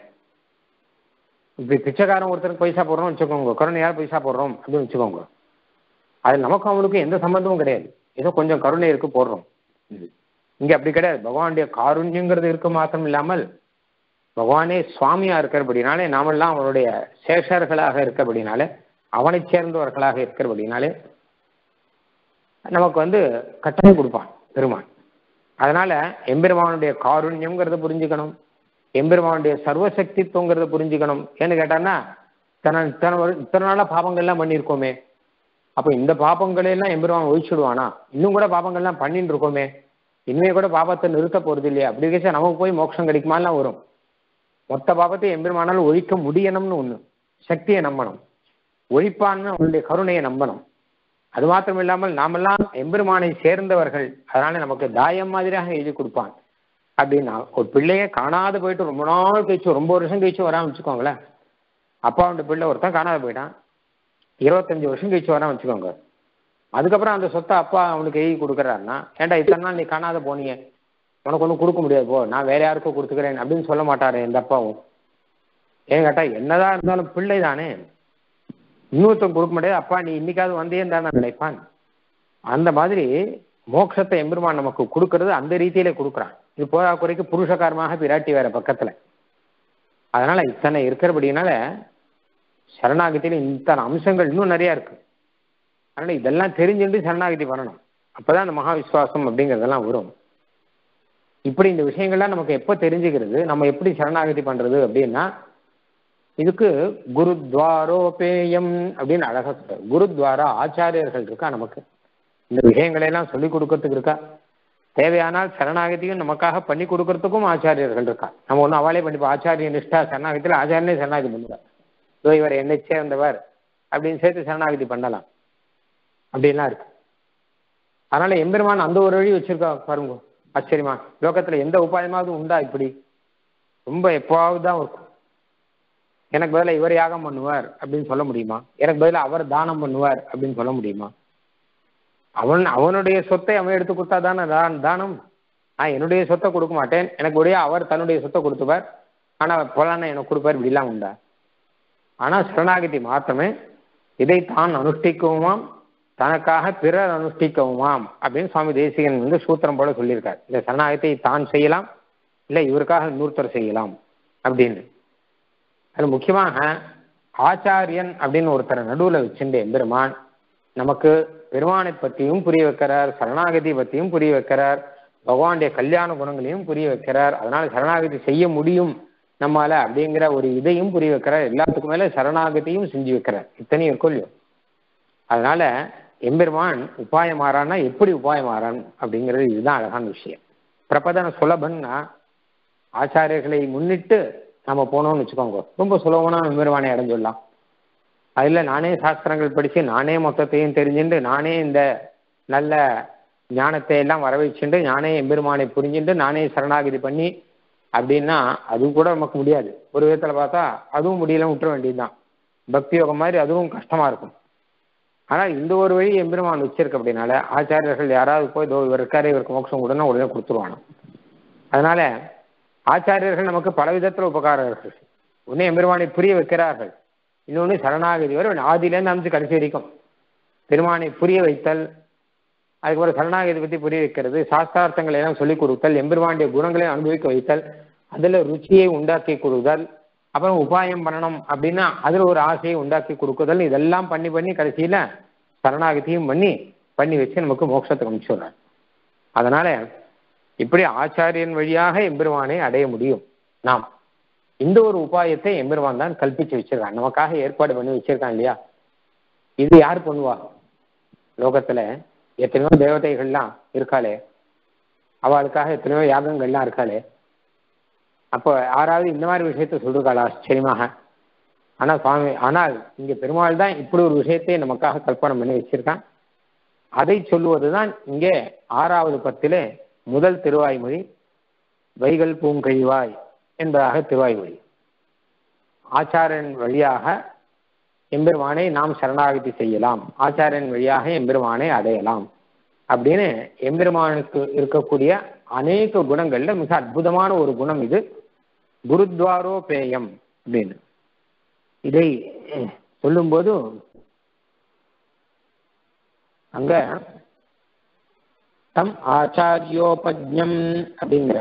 Speaker 1: இப்படி பிச்சைக்காரன் ஒருத்தருக்கு பைசா போடுறோம் வச்சுக்கோங்க, கருணையார் பைசா போடுறோம் அப்படின்னு வச்சுக்கோங்க, அது நமக்கும் அவனுக்கும் எந்த சம்பந்தமும் கிடையாது, ஏதோ கொஞ்சம் கருணை இருக்கு போடுறோம். இங்க அப்படி கிடையாது. பகவானுடைய காருண்யங்கிறது இருக்கு மாத்திரம் இல்லாமல் பகவானே சுவாமியா இருக்கிறபடினாலே, நாமெல்லாம் அவனுடைய சேஷர்களாக இருக்கிறபடினாலே, அவனை சேர்ந்தவர்களாக இருக்கிறபடினாலே நமக்கு வந்து கட்டாயம் கொடுப்பான் பெருமான். அதனால எம்பெருமானுடைய காருண்யம்ங்கிறத புரிஞ்சுக்கணும், எம்பெருமானுடைய சர்வசக்தித்துவங்கிறத புரிஞ்சுக்கணும். ஏன்னு கேட்டான்னா, தன இத்தனை இத்தனை நாளா பாபங்கள்லாம் பண்ணியிருக்கோமே, அப்போ இந்த பாபங்களையெல்லாம் எம்பெருமான் ஒழிச்சுடுவானா, இன்னும் கூட பாபங்கள்லாம் பண்ணிட்டு இருக்கோமே, இனிமே கூட பாபத்தை நிறுத்த போறது இல்லையா, அப்படி இருக்கா நமக்கு போய் மோட்சம் கிடைக்குமாலாம் வரும். மொத்த பாபத்தை எம்பெருமானால் ஒழிக்க முடியணும்னு ஒண்ணு, சக்தியை நம்பணும், ஒழிப்பான்னு அவனுடைய கருணையை நம்பணும். அது மாத்திரம் இல்லாமல் நாமெல்லாம் எம்பெருமானை சேர்ந்தவர்கள், அதனால நமக்கு தாயம் மாதிரியாக எழுதி கொடுப்பான். அப்படின்னா ஒரு பிள்ளைய காணாத போயிட்டு ரொம்ப நாள் கழிச்சு, ரொம்ப வருஷம் கழிச்சு வரான்னு வச்சுக்கோங்களேன், அப்பா அவனுடைய பிள்ளை ஒருத்தன் காணாத போயிட்டான், இருபத்தஞ்சு வருஷம் கழிச்சு வரான்னு வச்சுக்கோங்க, அதுக்கப்புறம் அந்த சொத்தை அப்பா அவனுக்கு எழுதி கொடுக்குறாருன்னா, ஏன்டா இத்தனை நாள் நீ காணாத போனீங்க, உனக்கு ஒன்றும் கொடுக்க முடியாது போ, நான் வேற யாருக்கும் கொடுத்துக்கிறேன் அப்படின்னு சொல்ல மாட்டாரு எந்த அப்பாவும். ஏன் கேட்டா என்னதான் இருந்தாலும் பிள்ளை தானே, இன்னொருத்தம் கொடுக்க முடியாது, அப்பா நீ இன்னைக்காவது வந்தே தான் நினைப்பான். அந்த மாதிரி மோட்சத்தை எம்பெருமான் நமக்கு கொடுக்கறது அந்த ரீதியிலே கொடுக்குறான். இது போதா குறைக்கு புருஷகாரமாக பிராட்டி வேற பக்கத்துல. அதனால இத்தனை இருக்கிறபடினால சரணாகத்தில இத்தனை அம்சங்கள் இன்னும் நிறைய இருக்கு. அதனால இதெல்லாம் தெரிஞ்சுட்டு சரணாகதி பண்ணணும், அப்பதான் அந்த மகா விசுவாசம் அப்படிங்கிறதெல்லாம் வரும். இப்படி இந்த விஷயங்கள்லாம் நமக்கு எப்போ தெரிஞ்சுக்கிறது, நம்ம எப்படி சரணாகதி பண்றது அப்படின்னா, இதுக்கு குருத்வாரோபேயம் அப்படின்னு அழகா சொல்றாரு. குருத்வாரா ஆச்சாரியர்கள் இருக்கா, நமக்கு இந்த விஷயங்களையெல்லாம் சொல்லிக் கொடுக்கறதுக்கு இருக்கா, தேவையானால் சரணாகதியும் நமக்காக பண்ணி கொடுக்கறதுக்கும் ஆச்சாரியர்கள் இருக்கா. நம்ம ஒன்றும் அவளே பண்ணிப்போம், ஆச்சாரிய நிஷ்டா சரணாகதியில் ஆச்சாரியனே சரணாகதி பண்ணுவார், இதோ இவர் என்னை சேர்ந்தவர் அப்படின்னு சேர்த்து சரணாகதி பண்ணலாம், அப்படின்லாம் இருக்கு. அதனால எம்பெருமான் அந்த ஒரு வழி வச்சிருக்கா பாருங்க, ஆச்சரியமா. லோகத்துல எந்த உபாயமாவது உண்டா இப்படி, ரொம்ப எப்பவாவது தான் இருக்கும். எனக்கு பதிலாக இவர் யாகம் பண்ணுவார் அப்படின்னு சொல்ல முடியுமா? எனக்கு பதிலாக அவர் தானம் பண்ணுவார் அப்படின்னு சொல்ல முடியுமா? அவன் அவனுடைய சொத்தை அவன் எடுத்து கொடுத்தா தானே தான் தானம். நான் என்னுடைய சொத்தை கொடுக்க மாட்டேன், எனக்கு ஒரே அவர் தன்னுடைய சொத்தை கொடுத்துப்பார், ஆனால் போலான்னு எனக்கு கொடுப்பார், இப்படிலாம் உண்டா? ஆனால் சரணாகதி மாத்திரமே இதை தான் அனுஷ்டிக்கவுமாம் தனக்காக பிறர் அனுஷ்டிக்கவுமாம் அப்படின்னு சுவாமி தேசிகன் வந்து சூத்திரம் போல சொல்லியிருக்கார். இந்த சரணாகத்தை தான் செய்யலாம், இல்லை இவருக்காக இன்னொருத்தர் செய்யலாம் அப்படின்னு. அது முக்கியமாக ஆச்சாரியன் அப்படின்னு ஒருத்தரை நடுவில் வச்சுட்டு எம்பெருமான் நமக்கு பெருமானை பற்றியும் புரிய வைக்கிறார், சரணாகதி பற்றியும் புரிய வைக்கிறார், பகவானுடைய கல்யாண குணங்களையும் புரிய வைக்கிறார். அதனால சரணாகதி செய்ய முடியும் நம்மால அப்படிங்கிற ஒரு இதையும் புரிய வைக்கிறார். எல்லாத்துக்கும் மேல சரணாகதியும் செஞ்சு வைக்கிறார். இத்தனையும் இருக்கும் இல்லையோ. அதனால எம்பெருமான் உபாயம் மாறான்னா எப்படி உபாயம் மாறான் அப்படிங்கிறது இதுதான் அழகான விஷயம். பிரபதன சுலபன்னா ஆச்சாரியர்களை முன்னிட்டு நம்ம போனோம்னு வச்சுக்கோங்க, ரொம்ப சுலபமான எம்பெருமானை அடைஞ்சிடலாம். அதில் நானே சாஸ்திரங்கள் படித்து நானே மொத்தத்தையும் தெரிஞ்சுட்டு நானே இந்த நல்ல ஞானத்தை எல்லாம் வர வச்சுட்டு நானே எம்பெருமானை புரிஞ்சுட்டு நானே சரணாகதி பண்ணி அப்படின்னா அது கூட நமக்கு முடியாது. ஒரு விதத்தில் பார்த்தா அதுவும் முடியல, விட்டுற வேண்டியதுதான். பக்தி யோகம் மாதிரி அதுவும் கஷ்டமாக இருக்கும். ஆனால் இந்த ஒரு வழி எம்பெருமான் வச்சிருக்கு அப்படின்னால ஆச்சாரியர்கள் யாராவது போய் இதோ இவர் இருக்காரு இவருக்கு மோட்சம் உடனே உடனே கொடுத்துருவாங்க. அதனால ஆச்சாரியர்கள் நமக்கு பல விதத்தில் உபகாரர்கள். ஒன்று எம்பெருமானை புரிய வைக்கிறார்கள், இன்னொன்று சரணாகதி வரை ஆதியிலேருந்து அமைச்சு கடைசி வரைக்கும் பெருமானை புரிய வைத்தல், அதுக்கப்புறம் சரணாகதி பற்றி புரிய வைக்கிறது, சாஸ்திரார்த்தங்களை எல்லாம் சொல்லிக் கொடுத்தல், எம்பெருமானுடைய குணங்களை அனுபவிக்க வைத்தல், அதில் ருச்சியை உண்டாக்கி கொடுத்தல், அப்புறம் உபாயம் பண்ணணும் அப்படின்னா அதில் ஒரு ஆசையை உண்டாக்கி கொடுக்குதல், இதெல்லாம் பண்ணி பண்ணி கடைசியில் சரணாகதியும் பண்ணி பண்ணி வச்சு நமக்கு மோட்சத்தை அனுப்பிச்சுடுறார். அதனால இப்படி ஆச்சாரியன் வழியாக எம்பெருமானை அடைய முடியும். நாம் இந்த ஒரு உபாயத்தை எம்பெருமான் தான் கல்பிச்சு வச்சிருக்கான், நமக்காக ஏற்பாடு பண்ணி வச்சிருக்கான் இல்லையா. இது யார் பண்ணுவா? லோகத்துல எத்தனையோ தேவதைகள்லாம் இருக்காளே, அவளுக்காக எத்தனையோ யாகங்கள்லாம் இருக்காளே. அப்போ யாராவது இந்த மாதிரி விஷயத்த சொல்றாளா? ஆச்சரியமாக. ஆனால் சுவாமி ஆனால் இங்கே பெருமாள் தான் இப்படி ஒரு விஷயத்தை நமக்காக கல்பனை பண்ணி வச்சிருக்கான். அதை சொல்லுவதுதான் இங்கே ஆறாவது பத்திலே முதல் திருவாய்மொழி, வைகல் பூங்கழிவாய் என்பதாக திருவாய்மொழி. ஆச்சாரியன் வழியாக எம்பெருமானை நாம் சரணாகதி செய்யலாம், ஆச்சாரியன் வழியாக எம்பெருமானை அடையலாம் அப்படின்னு எம்பெருமானுக்கு இருக்கக்கூடிய அநேக குணங்கள்ல மிக அற்புதமான ஒரு குணம் இது குருத்வாரோ பேயம் அப்படின்னு. இதை சொல்லும்போது அங்க தம் ஆச்சாரியோபஜ்ஞம் அப்படிங்கிற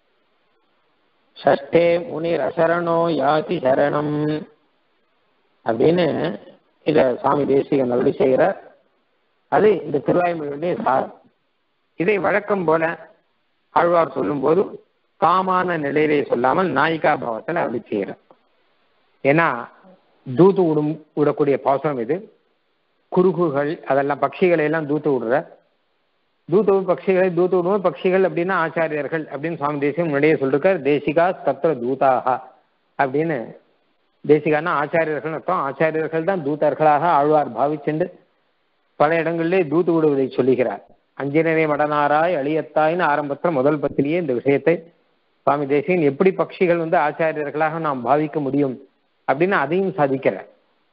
Speaker 1: ஷஷ்டே முனிர் அசரணோ யாதி சரணம் அப்படின்னு இத சுவாமி தேசிகன் அருளி செய்கிறார். அது இந்த திருவாய்மொழியுடைய சார். இதை வழக்கம் போல ஆழ்வார் சொல்லும் போது காமான நிலையிலே சொல்லாமல் நாயிகா பாவத்தில் அருளி செய்கிறார். ஏன்னா தூத்து விடும் விடக்கூடிய பாசனம் இது. குறுகுகள் அதெல்லாம் பட்சிகளை எல்லாம் தூத்து விடுற தூத்து பட்சிகளை தூத்து விடுவோம். பட்சிகள் அப்படின்னா ஆச்சாரியர்கள் அப்படின்னு சுவாமி தேசிகம் முன்னாடியே சொல்லிருக்கார். தேசிகா தத்திர தூதாக அப்படின்னு. தேசிகான்னா ஆச்சாரியர்கள் அர்த்தம். ஆச்சாரியர்கள் தான் தூதர்களாக ஆழ்வார் பாவிச்சுண்டு பல இடங்களிலே தூத்து விடுவதை சொல்லுகிறார். அஞ்சினரை மடனாராய் அழியத்தாய்னு ஆரம்பத்தில் முதல் பத்திலேயே இந்த விஷயத்தை சுவாமி தேசிகன் எப்படி பட்சிகள் வந்து ஆச்சாரியர்களாக நாம் பாவிக்க முடியும் அப்படின்னு அதையும் சாதிக்கிறார்.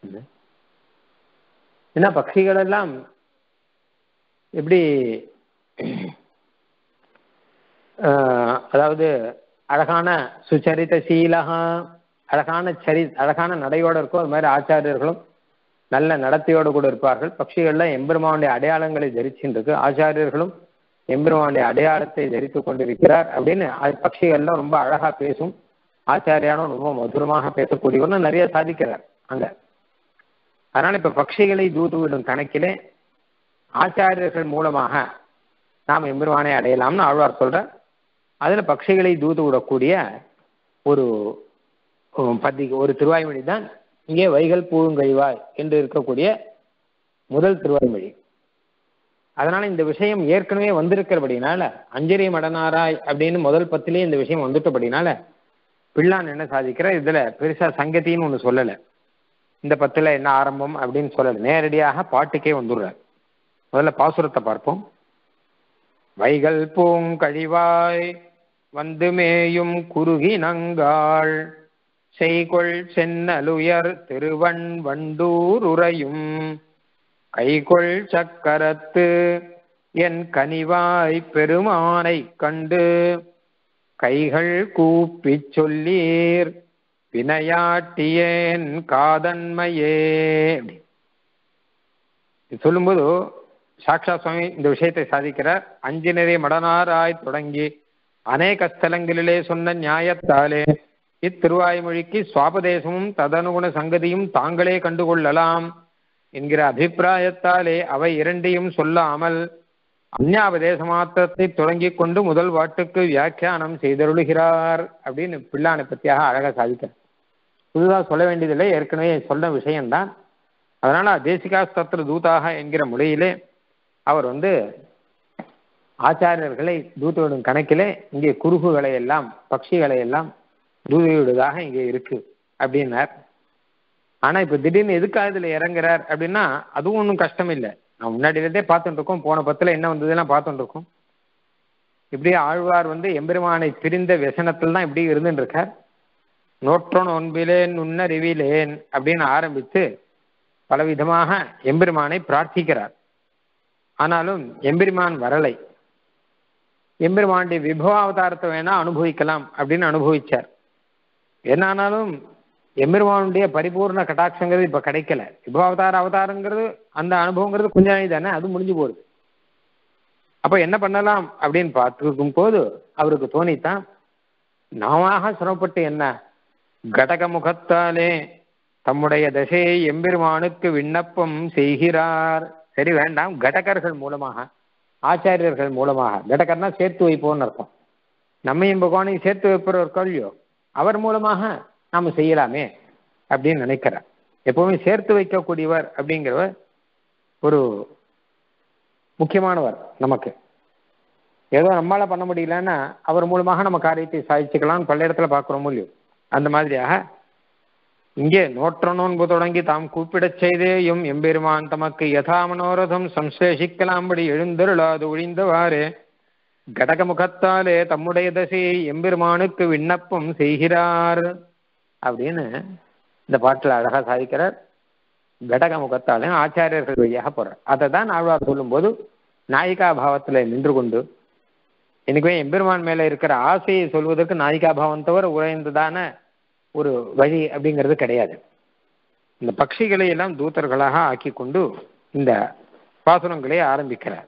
Speaker 1: ஏன்னா பட்சிகள் எல்லாம் எப்படி அதாவது அழகான சுச்சரித்த சீலகா அழகான சரி அழகான நடையோடு இருக்கோ அது மாதிரி ஆச்சாரியர்களும் நல்ல நடத்தையோடு கூட இருப்பார்கள். பட்சிகள்லாம் எம்பெருமானுடைய அடையாளங்களை தரிச்சுருக்கு. ஆச்சாரியர்களும் எம்பெருமானுடைய அடையாளத்தை தரித்து கொண்டிருக்கிறார் அப்படின்னு பட்சிகள்லாம் ரொம்ப அழகா பேசும். ஆச்சாரியானும் ரொம்ப மதுரமாக பேசக்கூடியவர்கள் நிறைய சாதிக்கிறார் அங்க. அதனால இப்ப பட்சிகளை தூத்துவிடும் கணக்கிலே ஆச்சாரியர்கள் மூலமாக நாம் எம்பெருமானை அடையலாம்னு ஆழ்வார் சொல்ற. அதுல பட்சிகளை தூத்து விடக்கூடிய ஒரு பத்தி ஒரு திருவாய்மொழி தான் இங்கே வைகல் பூங்கழிவாய் என்று இருக்கக்கூடிய முதல் திருவாய்மொழி. அதனால இந்த விஷயம் ஏற்கனவே வந்திருக்கிறபடினால அஞ்சரை மடனாராய் அப்படின்னு முதல் பத்திலே இந்த விஷயம் வந்துட்டபடினால பிள்ளான் என்ன சாதிக்கிற இதுல பெருசா சங்கத்தின்னு ஒண்ணு சொல்லலை. இந்த பத்துல என்ன ஆரம்பம் அப்படின்னு சொல்லலை, நேரடியாக பாட்டுக்கே வந்துடுறார். முதல்ல பாசுரத்தை பார்ப்போம். வைகல் பூங்கழிவாய் வந்து மேயும் குறுகி நங்காள் செய்கொள் சென்னலுயர் திருவன் வண்டூர் உறையும் கைகொள் சக்கரத்து என் கனிவாய் பெருமானை கண்டு கைகள் கூப்பிச் சொல்லீர் வினையாட்டியேன் காதன்மையே. சொல்லும்போது சாக்ஷா சுவாமி இந்த விஷயத்தை சாதிக்கிறார். அஞ்சினரே மடனாராய் தொடங்கி அநேக ஸ்தலங்களிலே சொன்ன நியாயத்தாலே இத்திருவாய்மொழிக்கு சுவாபதேசமும் ததனுகுண சங்கதியும் தாங்களே கண்டுகொள்ளலாம் என்கிற அபிப்பிராயத்தாலே அவை இரண்டையும் சொல்லாமல் அந்யாபதேச மாத்திரத்தை தொடங்கி கொண்டு முதல் வாட்டுக்கு வியாக்கியானம் செய்தருளுகிறார் அப்படின்னு பிள்ளானை பத்தியாக அழகா சாதிக்கிறார். புதுதாக சொல்ல வேண்டியதில்லை, ஏற்கனவே சொன்ன விஷயம்தான். அதனால தேசிகாஸ்திர தூதாக என்கிற முறையிலே அவர் வந்து ஆச்சாரியர்களை தூத்துவிடும் கணக்கிலே இங்கே குருகுகளை எல்லாம் பட்சிகளை எல்லாம் தூதிவிடுவதாக இங்கே இருக்கு அப்படின்னார். ஆனா இப்ப திடீர்னு எதுக்காக இதுல இறங்குறார் அப்படின்னா அதுவும் ஒன்றும் கஷ்டம் இல்லை. நான் முன்னாடியிலே பார்த்துட்டு இருக்கோம், போன பத்துல என்ன வந்ததுன்னா பார்த்துட்டு இருக்கோம். இப்படியே ஆழ்வார் வந்து எம்பெருமானை பிரிந்த व्यசனத்தில் தான் இப்படி இருந்துட்டு இருக்கார். நோற்றோன் ஒன்பிலேன் நுண்ணறிவிலேன் அப்படின்னு ஆரம்பித்து பலவிதமாக எம்பெருமானை பிரார்த்திக்கிறார். ஆனாலும் எம்பெருமான் வரலை. எம்பெருமானுடைய விபவாவதாரத்தை வேணா அனுபவிக்கலாம் அப்படின்னு அனுபவிச்சார். என்னானாலும் எம்பெருமானுடைய பரிபூர்ண கட்டாட்சங்கிறது இப்ப கிடைக்கல. விபவாவதார அவதாரங்கிறது அந்த அனுபவங்கிறது கொஞ்ச நாள் தானே, அது முடிஞ்சு போகுது. அப்ப என்ன பண்ணலாம் அப்படின்னு பார்த்துருக்கும் போது அவருக்கு தோணித்தான், நாம சிரமப்பட்டு என்ன கடக முகத்தாலே தம்முடைய தசையை எம்பெருமானுக்கு விண்ணப்பம் செய்கிறார். சரி வேண்டாம், கடகர்கள் மூலமாக ஆச்சாரியர்கள் மூலமாக, கடகர்னா சேர்த்து வைப்போம்னு அர்த்தம், நம்மையும் பகவானையும் சேர்த்து வைப்பவர் கல்வியோ அவர் மூலமாக நாம செய்யலாமே அப்படின்னு நினைக்கிறார். எப்பவுமே சேர்த்து வைக்கக்கூடியவர் அப்படிங்கிறவர் ஒரு முக்கியமானவர் நமக்கு. ஏதோ நம்மளால பண்ண முடியலன்னா அவர் மூலமாக நம்ம காரியத்தை சாதிச்சுக்கலாம்னு பல இடத்துல பார்க்குறோம் இல்லையோ. அந்த மாதிரியாக இங்கே நோற்ற நோன்பு தொடங்கி தாம் கூப்பிடச் செய்தேயும் எம்பெருமான் தமக்கு யதா மனோரதம் சம்சேஷிக்கலாம்படி எழுந்தருளாது ஒழிந்தவாறு கடக முகத்தாலே தம்முடைய தசையை எம்பெருமானுக்கு விண்ணப்பம் செய்கிறார் அப்படின்னு இந்த பாட்டில் அழகா சாதிக்கிறார். கடக முகத்தாலே ஆச்சாரியர்கள் வழியாக போறார். அதை தான் ஆழ்வார் சொல்லும் போது நாயிகா பாவத்துல நின்று கொண்டு, எனக்குமே எம்பெருமான் மேல இருக்கிற ஆசையை சொல்வதற்கு நாயிகா பாவம் தவிர உழைந்ததான ஒரு வழி அப்படிங்கிறது கிடையாது. இந்த பட்சிகளை எல்லாம் தூதர்களாக ஆக்கி கொண்டு இந்த பாசுரங்களை ஆரம்பிக்கிறார்.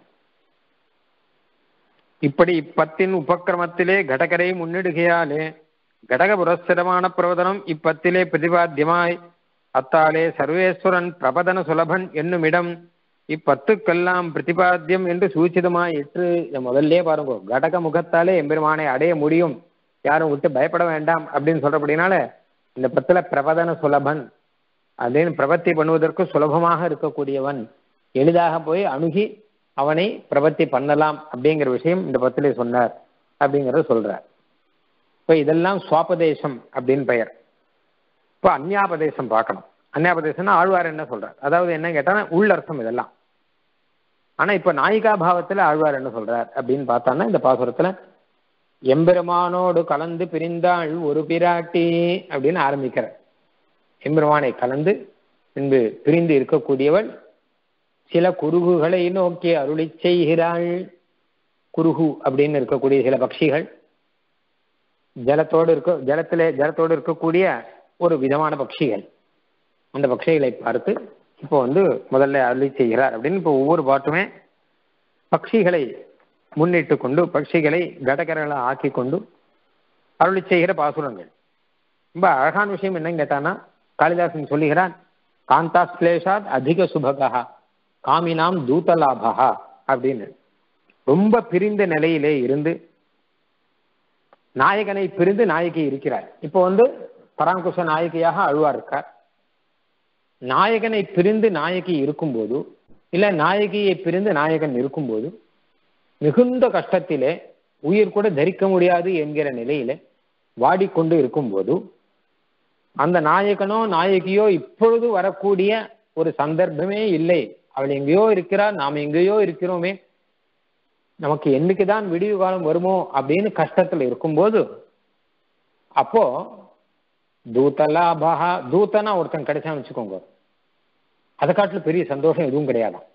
Speaker 1: இப்படி இப்பத்தின் உபக்கிரமத்திலே கடகரை முன்னிடுகையாலே கடக புரஸ்தரமான பிரவதனம் இப்பத்திலே பிரதிபாத்தியமாய் அத்தாலே சர்வேஸ்வரன் பிரபதன சுலபன் என்னுமிடம் இப்பத்துக்கெல்லாம் பிரதிபாத்தியம் என்று சூச்சிதமாய் எற்று. முதல்ல பாருங்க, கடக முகத்தாலே எம்பெருமானை அடைய முடியும், யாரும் விட்டு பயப்பட வேண்டாம் அப்படின்னு சொல்றபடினால இந்த பத்துல பிரபதன சுலபன் அப்படின்னு பிரபத்தி பண்ணுவதற்கு சுலபமாக இருக்கக்கூடியவன், எளிதாக போய் அணுகி அவனை பிரபத்தி பண்ணலாம் அப்படிங்கிற விஷயம் இந்த பத்திலே சொன்னார் அப்படிங்கிறத சொல்றார். இப்போ இதெல்லாம் சுவாபதேசம் அப்படின்னு பெயர். இப்போ அந்யாபதேசம் பார்க்கணும். அந்யாபதேசம்னா ஆழ்வார் என்ன சொல்றார், அதாவது என்ன கேட்டானா உள்ளர்த்தம் இதெல்லாம். ஆனா இப்ப நாயிகா பாவத்துல ஆழ்வார் என்ன சொல்றார் அப்படின்னு பார்த்தான்னா இந்த பாசுரத்துல எம்பெருமானோடு கலந்து பிரிந்தாள் ஒரு பிராட்டி அப்படின்னு ஆரம்பிக்கிறார். எம்பெருமானை கலந்து பின்பு பிரிந்து இருக்கக்கூடியவள் சில குருகுகளை நோக்கி அருளி செய்கிறாள். குருகு அப்படின்னு இருக்கக்கூடிய சில பட்சிகள், ஜலத்தோடு இருக்க ஜலத்திலே ஜலத்தோடு இருக்கக்கூடிய ஒரு விதமான பட்சிகள், அந்த பட்சிகளை பார்த்து இப்போ வந்து முதல்ல அருளி செய்கிறார் அப்படின்னு இப்போ ஒவ்வொரு பாட்டுமே பட்சிகளை முன்னிட்டு கொண்டு பட்சிகளை கடகரங்களை ஆக்கி கொண்டு அருளி செய்கிற பாசுரங்கள். ரொம்ப அழகான விஷயம் என்னன்னு கேட்டானா, காளிதாசன் சொல்லுகிறான், காந்தாஸ்லேஷாத் அதிக சுபகா காமினாம் தூதலாபா அப்படின்னு. ரொம்ப பிரிந்த நிலையிலே இருந்து நாயகனை பிரிந்து நாயகி இருக்கிறார். இப்போ வந்து பராங்குஷ நாயகியாக அழுவார் இருக்கார். நாயகனை பிரிந்து நாயகி இருக்கும்போது, இல்ல நாயகியை பிரிந்து நாயகன் இருக்கும்போது மிகுந்த கஷ்டத்திலே உயிர் கூட தரிக்க முடியாது என்கிற நிலையில வாடிக்கொண்டு இருக்கும்போது அந்த நாயகனோ நாயகியோ இப்பொழுது வரக்கூடிய ஒரு சந்தர்ப்பமே இல்லை. அவள் எங்கேயோ இருக்கிறார், நாம் எங்கேயோ இருக்கிறோமே, நமக்கு என்னைக்குதான் விடிவு காலம் வருமோ அப்படின்னு கஷ்டத்துல இருக்கும்போது அப்போ தூதலாபா, தூதனா ஒருத்தன் கிடைச்சான்னு வச்சுக்கோங்க, அதை காட்டில பெரிய சந்தோஷம் எதுவும் கிடையாதான்.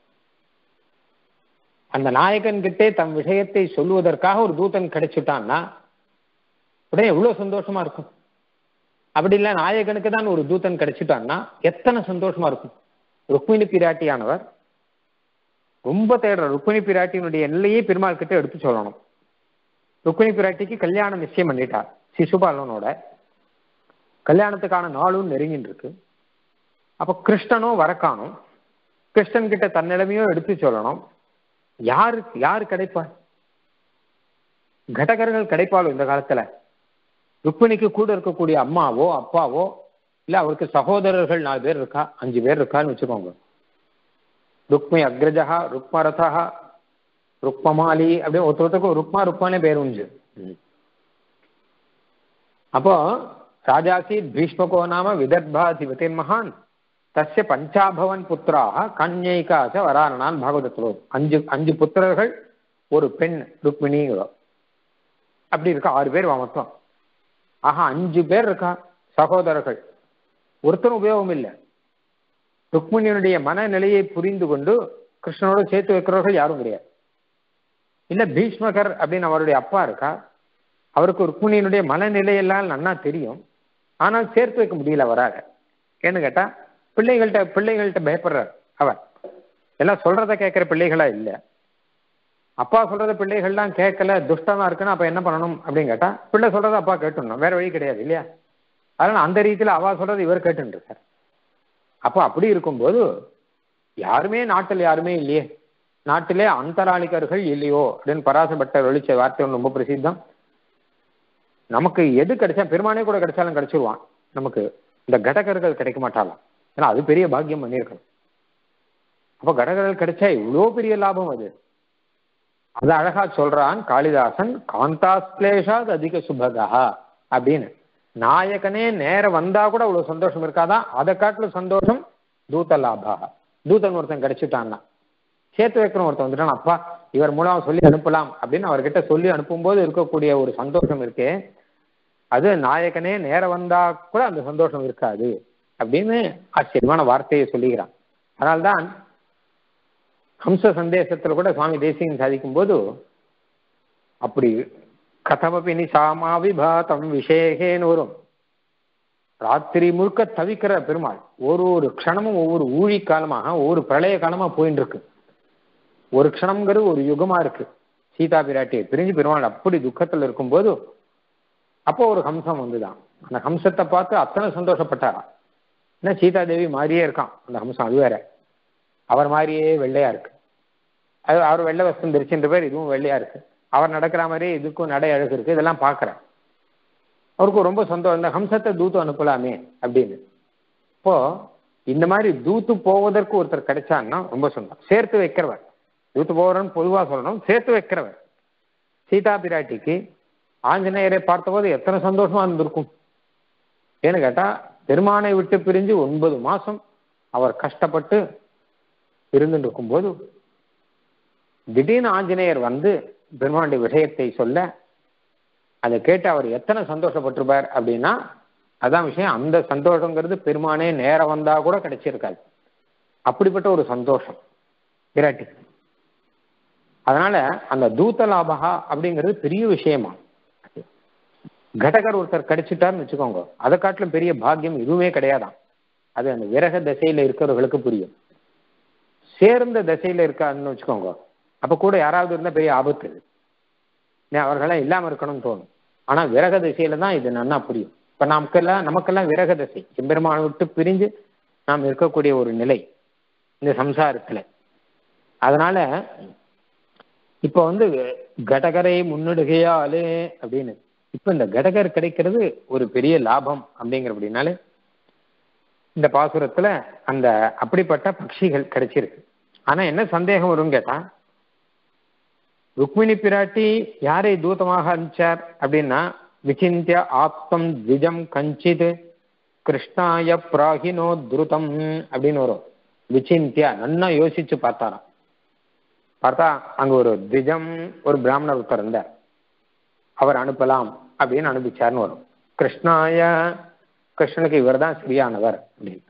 Speaker 1: அந்த நாயகன் கிட்டே தம் விஷயத்தை சொல்லுவதற்காக ஒரு தூதன் கிடைச்சிட்டான்னா உடனே எவ்வளவு சந்தோஷமா இருக்கும். அப்படி இல்லை நாயகனுக்கு தான் ஒரு தூதன் கிடைச்சிட்டான்னா எத்தனை சந்தோஷமா இருக்கும். ருக்மிணி பிராட்டியானவர் ரொம்ப தேடுற, ருக்மிணி பிராட்டியினுடைய எல்லையே பெருமாள் கிட்ட எடுத்து சொல்லணும். ருக்மிணி பிராட்டிக்கு கல்யாணம் நிச்சயம் பண்ணிட்டார் சிசுபாலனோட. கல்யாணத்துக்கான நாளும் நெருங்கின்னு இருக்கு. அப்ப கிருஷ்ணனும் வரக்கானும், கிருஷ்ணன் கிட்ட தன்னிலைமையும் எடுத்து சொல்லணும். யாரு யாரு கிடைப்பா? கடகர்கள் கிடைப்பாளோ இந்த காலத்துல? ருக்மிணிக்கு கூட இருக்கக்கூடிய அம்மாவோ அப்பாவோ, இல்ல அவருக்கு சகோதரர்கள் நாலு பேர் இருக்கா, அஞ்சு பேர் இருக்கான்னு வச்சுக்கோங்க. ருக்மி அக்ரஜா, ருக்மரதா, ருக்மமாலி, அப்படியே ஒருத்தருக்கும் ருக்மா ருக்மானே பேர் உண்டு. அப்போ ராஜாசி பீஷ்மகோ நாம விதர்பாதிபதிர் மகான் தஸ்ய பஞ்சாபவன் புத்திராக கன்யைகாச வராரணான் பாகவதத்திலோ. அஞ்சு அஞ்சு புத்திரர்கள் ஒரு பெண் ருக்மிணிங்கிறோ. அப்படி இருக்கா, ஆறு பேர் மொத்தம். ஆஹா, அஞ்சு பேர் இருக்கா சகோதரர்கள், ஒருத்தரும் உபயோகம் இல்லை. ருக்மிணியினுடைய மனநிலையை புரிந்து கொண்டு கிருஷ்ணனோடு சேர்த்து வைக்கிறவர்கள் யாரும் கிடையாது. இல்ல பீஷ்மகர் அப்படின்னு அவருடைய அப்பா இருக்கா, அவருக்கு ருக்மிணியினுடைய மனநிலையெல்லாம் நன்னா தெரியும், ஆனால் சேர்த்து வைக்க முடியல அவராக. ஏன்னு கேட்டா பிள்ளைகள்கிட்ட பிள்ளைகள்கிட்ட பயப்படுறார் அவர். எல்லாம் சொல்றதை கேட்கிற பிள்ளைகளா இல்லை. அப்பா சொல்றத பிள்ளைகள்லாம் கேட்கல, துஷ்டமா இருக்குன்னா அப்ப என்ன பண்ணணும் அப்படின்னு கேட்டா பிள்ளை சொல்றதை அப்பா கேட்டுடணும், வேற வழி கிடையாது இல்லையா? அதனால அந்த ரீதியில அவா சொல்றது இவர் கேட்டுன்னு இருக்கார். அப்போ அப்படி இருக்கும்போது யாருமே நாட்டில் யாருமே இல்லையே, நாட்டிலே அந்தராளிகர்கள் இல்லையோ அப்படின்னு பராசப்பட்ட வெளிச்ச வார்த்தை ஒன்று ரொம்ப பிரசித்தம். நமக்கு எது கிடைச்சா, பெருமானே கூட கிடைச்சாலும் கிடைச்சிருவான், நமக்கு இந்த கடகர்கள் கிடைக்க மாட்டாலாம். ஏன்னா அது பெரிய பாக்கியம் பண்ணியிருக்கணும். அப்போ கடகர்கள் கிடைச்சா இவ்வளோ பெரிய லாபம் அது. அது அழகா சொல்றான் காளிதாசன், காந்தாஸ்லேஷாத் அதிக சுபகா அப்படின்னு. நாயகனே நேர வந்தா கூட அவ்வளவு சந்தோஷம் இருக்காதான், அதை காட்டுல சந்தோஷம் தூத லாபா. தூதன் ஒருத்தன் கிடைச்சிட்டான்னா, சேர்த்து வைக்கிறோம் ஒருத்தன் வந்துட்டான், அப்பா இவர் மூலம் சொல்லி அனுப்பலாம் அப்படின்னு அவர்கிட்ட சொல்லி அனுப்பும்போது இருக்கக்கூடிய ஒரு சந்தோஷம் இருக்கே, அது நாயகனே நேர வந்தா கூட அந்த சந்தோஷம் இருக்காது அப்படின்னு ஆச்சரியமான வார்த்தையை சொல்லுகிறான். அதனால்தான் ஹம்ச சந்தேசத்துல கூட சுவாமி தேசிகன் சாதிக்கும் போது அப்படி கதமபி நிசாமாவிபாதம் விஷேகேன்னு வரும். ராத்திரி முழுக்க தவிக்கிற பெருமாள் ஒரு ஒரு க்ஷணமும் ஒவ்வொரு ஊழி காலமாக ஒவ்வொரு பிரளய காலமா போயின்னு இருக்கு. ஒரு க்ஷணம்ங்கிறது ஒரு யுகமா இருக்கு. சீதா பிராட்டியை பிரிஞ்சு பெருமாள் அப்படி துக்கத்துல இருக்கும்போது அப்போ ஒரு ஹம்சம் வந்துதான். அந்த ஹம்சத்தை பார்த்து அத்தனை சந்தோஷப்பட்டாரா. ஏன்னா சீதா தேவி மாதிரியே இருக்கான் அந்த ஹம்சம், அது வேற. அவர் மாதிரியே வெள்ளையா இருக்கு, அது அவர் வெள்ளை வஸ்திரம் தரிச்சுன்ற பேர் இதுவும் வெள்ளையா இருக்கு. அவர் நடக்கிற மாதிரியே இதுக்கும் நடை அழகு இருக்கு. இதெல்லாம் பார்க்குறேன், அவருக்கு ரொம்ப சொந்தம். இந்த ஹம்சத்தை தூத்து அனுப்பலாமே அப்படின்னு. இப்போ இந்த மாதிரி தூத்து போவதற்கு ஒருத்தர் கிடைச்சான்னா ரொம்ப சொந்தம். சேர்த்து வைக்கிறவர், தூத்து போகிறன்னு பொதுவாக சொல்லணும், சேர்த்து வைக்கிறவர். சீதா பிராட்டிக்கு ஆஞ்சநேயரை பார்த்தபோது எத்தனை சந்தோஷமா இருந்திருக்கும். ஏன்னு கேட்டா பெருமானை விட்டு பிரிஞ்சு ஒன்பது மாசம் அவர் கஷ்டப்பட்டு இருந்துட்டு இருக்கும்போது திடீர்னு ஆஞ்சநேயர் வந்து பெருமானுடைய விஷயத்தை சொல்ல அதை கேட்டு அவர் எத்தனை சந்தோஷப்பட்டிருப்பார் அப்படின்னா அதான் விஷயம். அந்த சந்தோஷங்கிறது பெருமானே நேரம் வந்தா கூட கிடைச்சிருக்காது, அப்படிப்பட்ட ஒரு சந்தோஷம் பிராட்டி. அதனால அந்த தூத லாபகா அப்படிங்கிறது பெரிய விஷயமா. கடகர் ஒருத்தர் கிடைச்சிட்டார்னு வச்சுக்கோங்க, அதை காட்டிலும் பெரிய பாக்கியம் எதுவுமே கிடையாதான். அது அந்த விரக தசையில இருக்கிறவர்களுக்கு புரியும். சேர்ந்த தசையில இருக்கான்னு வச்சுக்கோங்க, அப்ப கூட யாராவது இருந்தா பெரிய ஆபத்து, அவர்களெல்லாம் இல்லாம இருக்கணும்னு தோணும். ஆனா விரக திசையில தான் இது நன்னா புரியும். இப்ப நமக்கெல்லாம் நமக்கெல்லாம் விரக திசை, எம்பெருமானை விட்டு பிரிஞ்சு நாம் இருக்கக்கூடிய ஒரு நிலை இந்த சம்சாரத்துல. அதனால இப்ப வந்து கடகரை முன்னிடுகையாலே அப்படின்னு இப்ப இந்த கடகர் கிடைக்கிறது ஒரு பெரிய லாபம் அப்படிங்கிற அப்படின்னாலே இந்த பாசுரத்துல அந்த அப்படிப்பட்ட பட்சிகள் கிடைச்சிருக்கு. ஆனா என்ன சந்தேகம் வரும் கேட்டா, ருக்மிணி பிராட்டி யாரை தூதமாக அனுப்பிச்சார் அப்படின்னா விசிந்திய ஆப்தம் திஜம் கஞ்சித் கிருஷ்ணாய பிராகினோ துருதம் அப்படின்னு வரும். விசிந்தியா நன்னா யோசிச்சு பார்த்தாராம். பார்த்தா அங்க ஒரு திஜம் ஒரு பிராமணர் ஒருத்தர் இருந்தார், அவர் அனுப்பலாம் அப்படின்னு அனுப்பிச்சார்னு வரும். கிருஷ்ணாய கிருஷ்ணனுக்கு இவர் தான் சரியானவர் அப்படின்னு.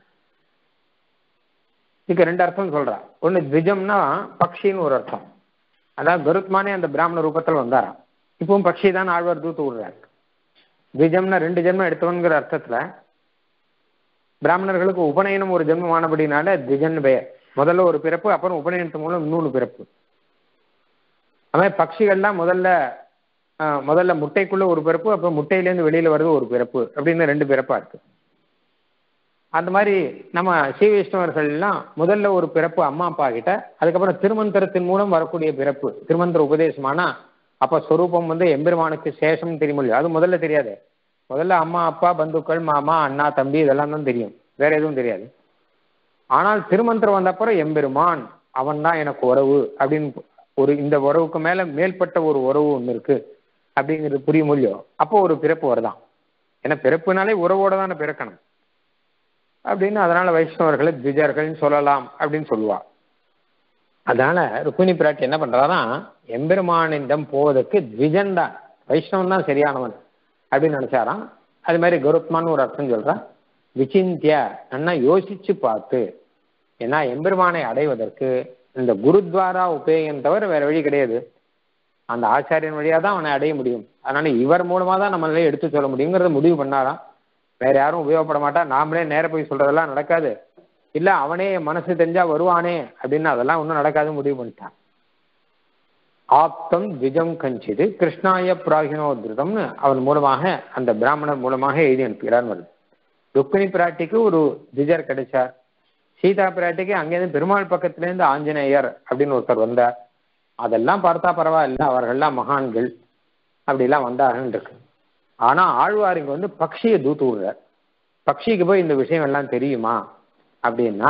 Speaker 1: இதுக்கு ரெண்டு அர்த்தம் சொல்றா. ஒண்ணு த்விஜம்னா பக்ஷின்னு ஒரு அர்த்தம். அதாவது கருத்மானே அந்த பிராமண ரூபத்தில் வந்தாராம். இப்பவும் பக்ஷி தான் ஆழ்வார் தூத்து விடுறாரு. த்விஜம்னா ரெண்டு ஜென்மம் எடுத்தவன்கிற அர்த்தத்துல பிராமணர்களுக்கு உபநயனம் ஒரு ஜென்மமானபடினால த்விஜன் பெயர். முதல்ல ஒரு பிறப்பு, அப்புறம் உபநயனத்து மூலம் இன்னொன்று பிறப்பு. அதுமாதிரி பட்சிகள்லாம் முதல்ல முதல்ல முட்டைக்குள்ள ஒரு பிறப்பு, அப்புறம் முட்டையிலேருந்து வெளியில வருது ஒரு பிறப்பு அப்படின்னு ரெண்டு பிறப்பா இருக்கு. அந்த மாதிரி நம்ம ஸ்ரீ வைஷ்ணவர்கள்லாம் முதல்ல ஒரு பிறப்பு அம்மா அப்பா கிட்ட, அதுக்கப்புறம் திருமந்திரத்தின் மூலம் வரக்கூடிய பிறப்பு திருமந்திர உபதேசமானா அப்ப ஸ்வரூபம் வந்து எம்பெருமானுக்கு சேஷம் தெரியுமில்லையோ, அது முதல்ல தெரியாது. முதல்ல அம்மா அப்பா பந்துக்கள் மாமா அண்ணா தம்பி இதெல்லாம் தான் தெரியும், வேற எதுவும் தெரியாது. ஆனால் திருமந்திரம் வந்த அப்புறம் எம்பெருமான் அவன் தான் எனக்கு உறவு அப்படின்னு ஒரு இந்த உறவுக்கு மேல மேல்பட்ட ஒரு உறவு ஒன்று இருக்கு அப்படிங்கிறது புரியும் இல்லையோ, அப்போ ஒரு பிறப்பு வருதான். ஏன்னா பிறப்புனாலே உறவோட தானே பிறக்கணும் அப்படின்னு. அதனால வைஷ்ணவர்களை த்விஜர்கள்னு சொல்லலாம் அப்படின்னு சொல்லுவா. அதனால ருக்மிணி பிராட்டி என்ன பண்றாரா, எம்பெருமானிடம் போவதற்கு த்விஜன் தான் வைஷ்ணவன் தான் சரியானவன் அப்படின்னு நினைச்சாராம். அது மாதிரி கருத்மான்னு ஒரு அர்த்தம் சொல்றா. விசிந்திய நல்லா யோசிச்சு பார்த்து, ஏன்னா எம்பெருமானை அடைவதற்கு இந்த குருத்வாரா உபயோகம் தவிர வேற வழி கிடையாது. அந்த ஆச்சாரியன் வழியா தான் அவனை அடைய முடியும். அதனால இவர் மூலமா தான் நம்மளால எடுத்து சொல்ல முடியுங்கிறத முடிவு பண்ணாராம். வேற யாரும் உபயோகப்பட மாட்டா, நாமளே நேர போய் சொல்றதெல்லாம் நடக்காது, இல்ல அவனே மனசு தெரிஞ்சா வருவானே அப்படின்னு அதெல்லாம் ஒன்றும் நடக்காது முடிவு பண்ணிட்டான். ஆப்தம் த்விஜம் கஞ்சிது கிருஷ்ணாய பிராகினோதிருதம்னு அவன் மூலமாக அந்த பிராமணர் மூலமாக எழுதி அனுப்புகிறார் வருது. ருக்மிணி பிராட்டிக்கு ஒரு த்விஜர் கிடைச்சார். சீதா பிராட்டிக்கு அங்கேருந்து பெருமாள் பக்கத்திலேருந்து ஆஞ்சநேயர் அப்படின்னு ஒருத்தர் வந்தார். அதெல்லாம் பார்த்தா பரவாயில்ல, அவர்கள்லாம் மகான்கள் அப்படிலாம் வந்தார்கள் இருக்கு. ஆனா ஆழ்வார் இங்க வந்து பக்ஷியை தூத்து விடுறார். பக்ஷிக்கு போய் இந்த விஷயம் எல்லாம் தெரியுமா அப்படின்னா,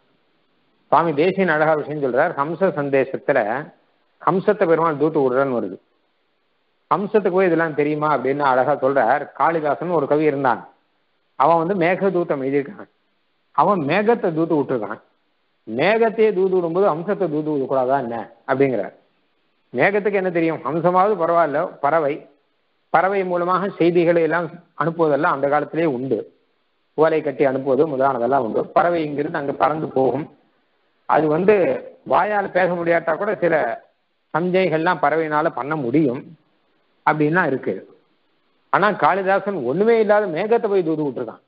Speaker 1: சுவாமி தேசியன் அழகா விஷயம் சொல்றார். ஹம்ச சந்தேசத்துல ஹம்சத்தை பெருமாள் தூத்து விடுறன்னு வருது. ஹம்சத்துக்கு போய் இதெல்லாம் தெரியுமா அப்படின்னு அழகா சொல்றார். காளிதாசன் ஒரு கவி இருந்தான், அவன் வந்து மேகதூத்தம் எழுதியிருக்கான். அவன் மேகத்தை தூத்து விட்டுருக்கான். மேகத்தையே தூது விடும்போது ஹம்சத்தை தூது விடக்கூடாதா என்ன அப்படிங்கிறார். மேகத்துக்கு என்ன தெரியும், ஹம்சமாவது பரவாயில்ல, பறவை பறவை மூலமாக செய்திகளை எல்லாம் அனுப்புவதெல்லாம் அந்த காலத்திலேயே உண்டு. ஓலை கட்டி அனுப்புவது முதலானதெல்லாம் உண்டு. பறவை இங்கிருந்து அங்கே பறந்து போகும். அது வந்து வாயால் பேச முடியாட்டா கூட சில சஞ்சைகள்லாம் பறவையினால பண்ண முடியும் அப்படின்னா இருக்கு. ஆனா காளிதாசன் ஒண்ணுமே இல்லாத மேகத்தை போய் தூது விட்டுருக்கான்.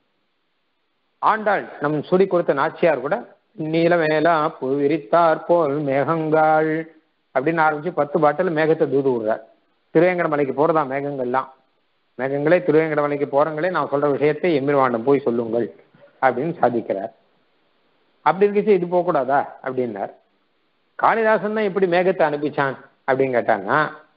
Speaker 1: ஆண்டாள் நம் சுடி கொடுத்த நாச்சியார் கூட நீலமேலா புவிரித்தார் போல் மேகங்காள் அப்படின்னு ஆரம்பிச்சு பத்து பாட்டில் மேகத்தை தூது விடுறார். திருவேங்கட மலைக்கு போறதா மேகங்கள்லாம். மேகங்களே திருவேங்கட மலைக்கு போறங்களே நான் சொல்ற விஷயத்தை எம்பெருமானிடம் போய் சொல்லுங்கள் அப்படின்னு சாதிக்கிறார். அப்படி இருந்துச்சு இது போகக்கூடாதா அப்படின்னார். காளிதாசன் தான் எப்படி மேகத்தை அனுப்பிச்சான் அப்படின்னு கேட்டாங்கன்னா,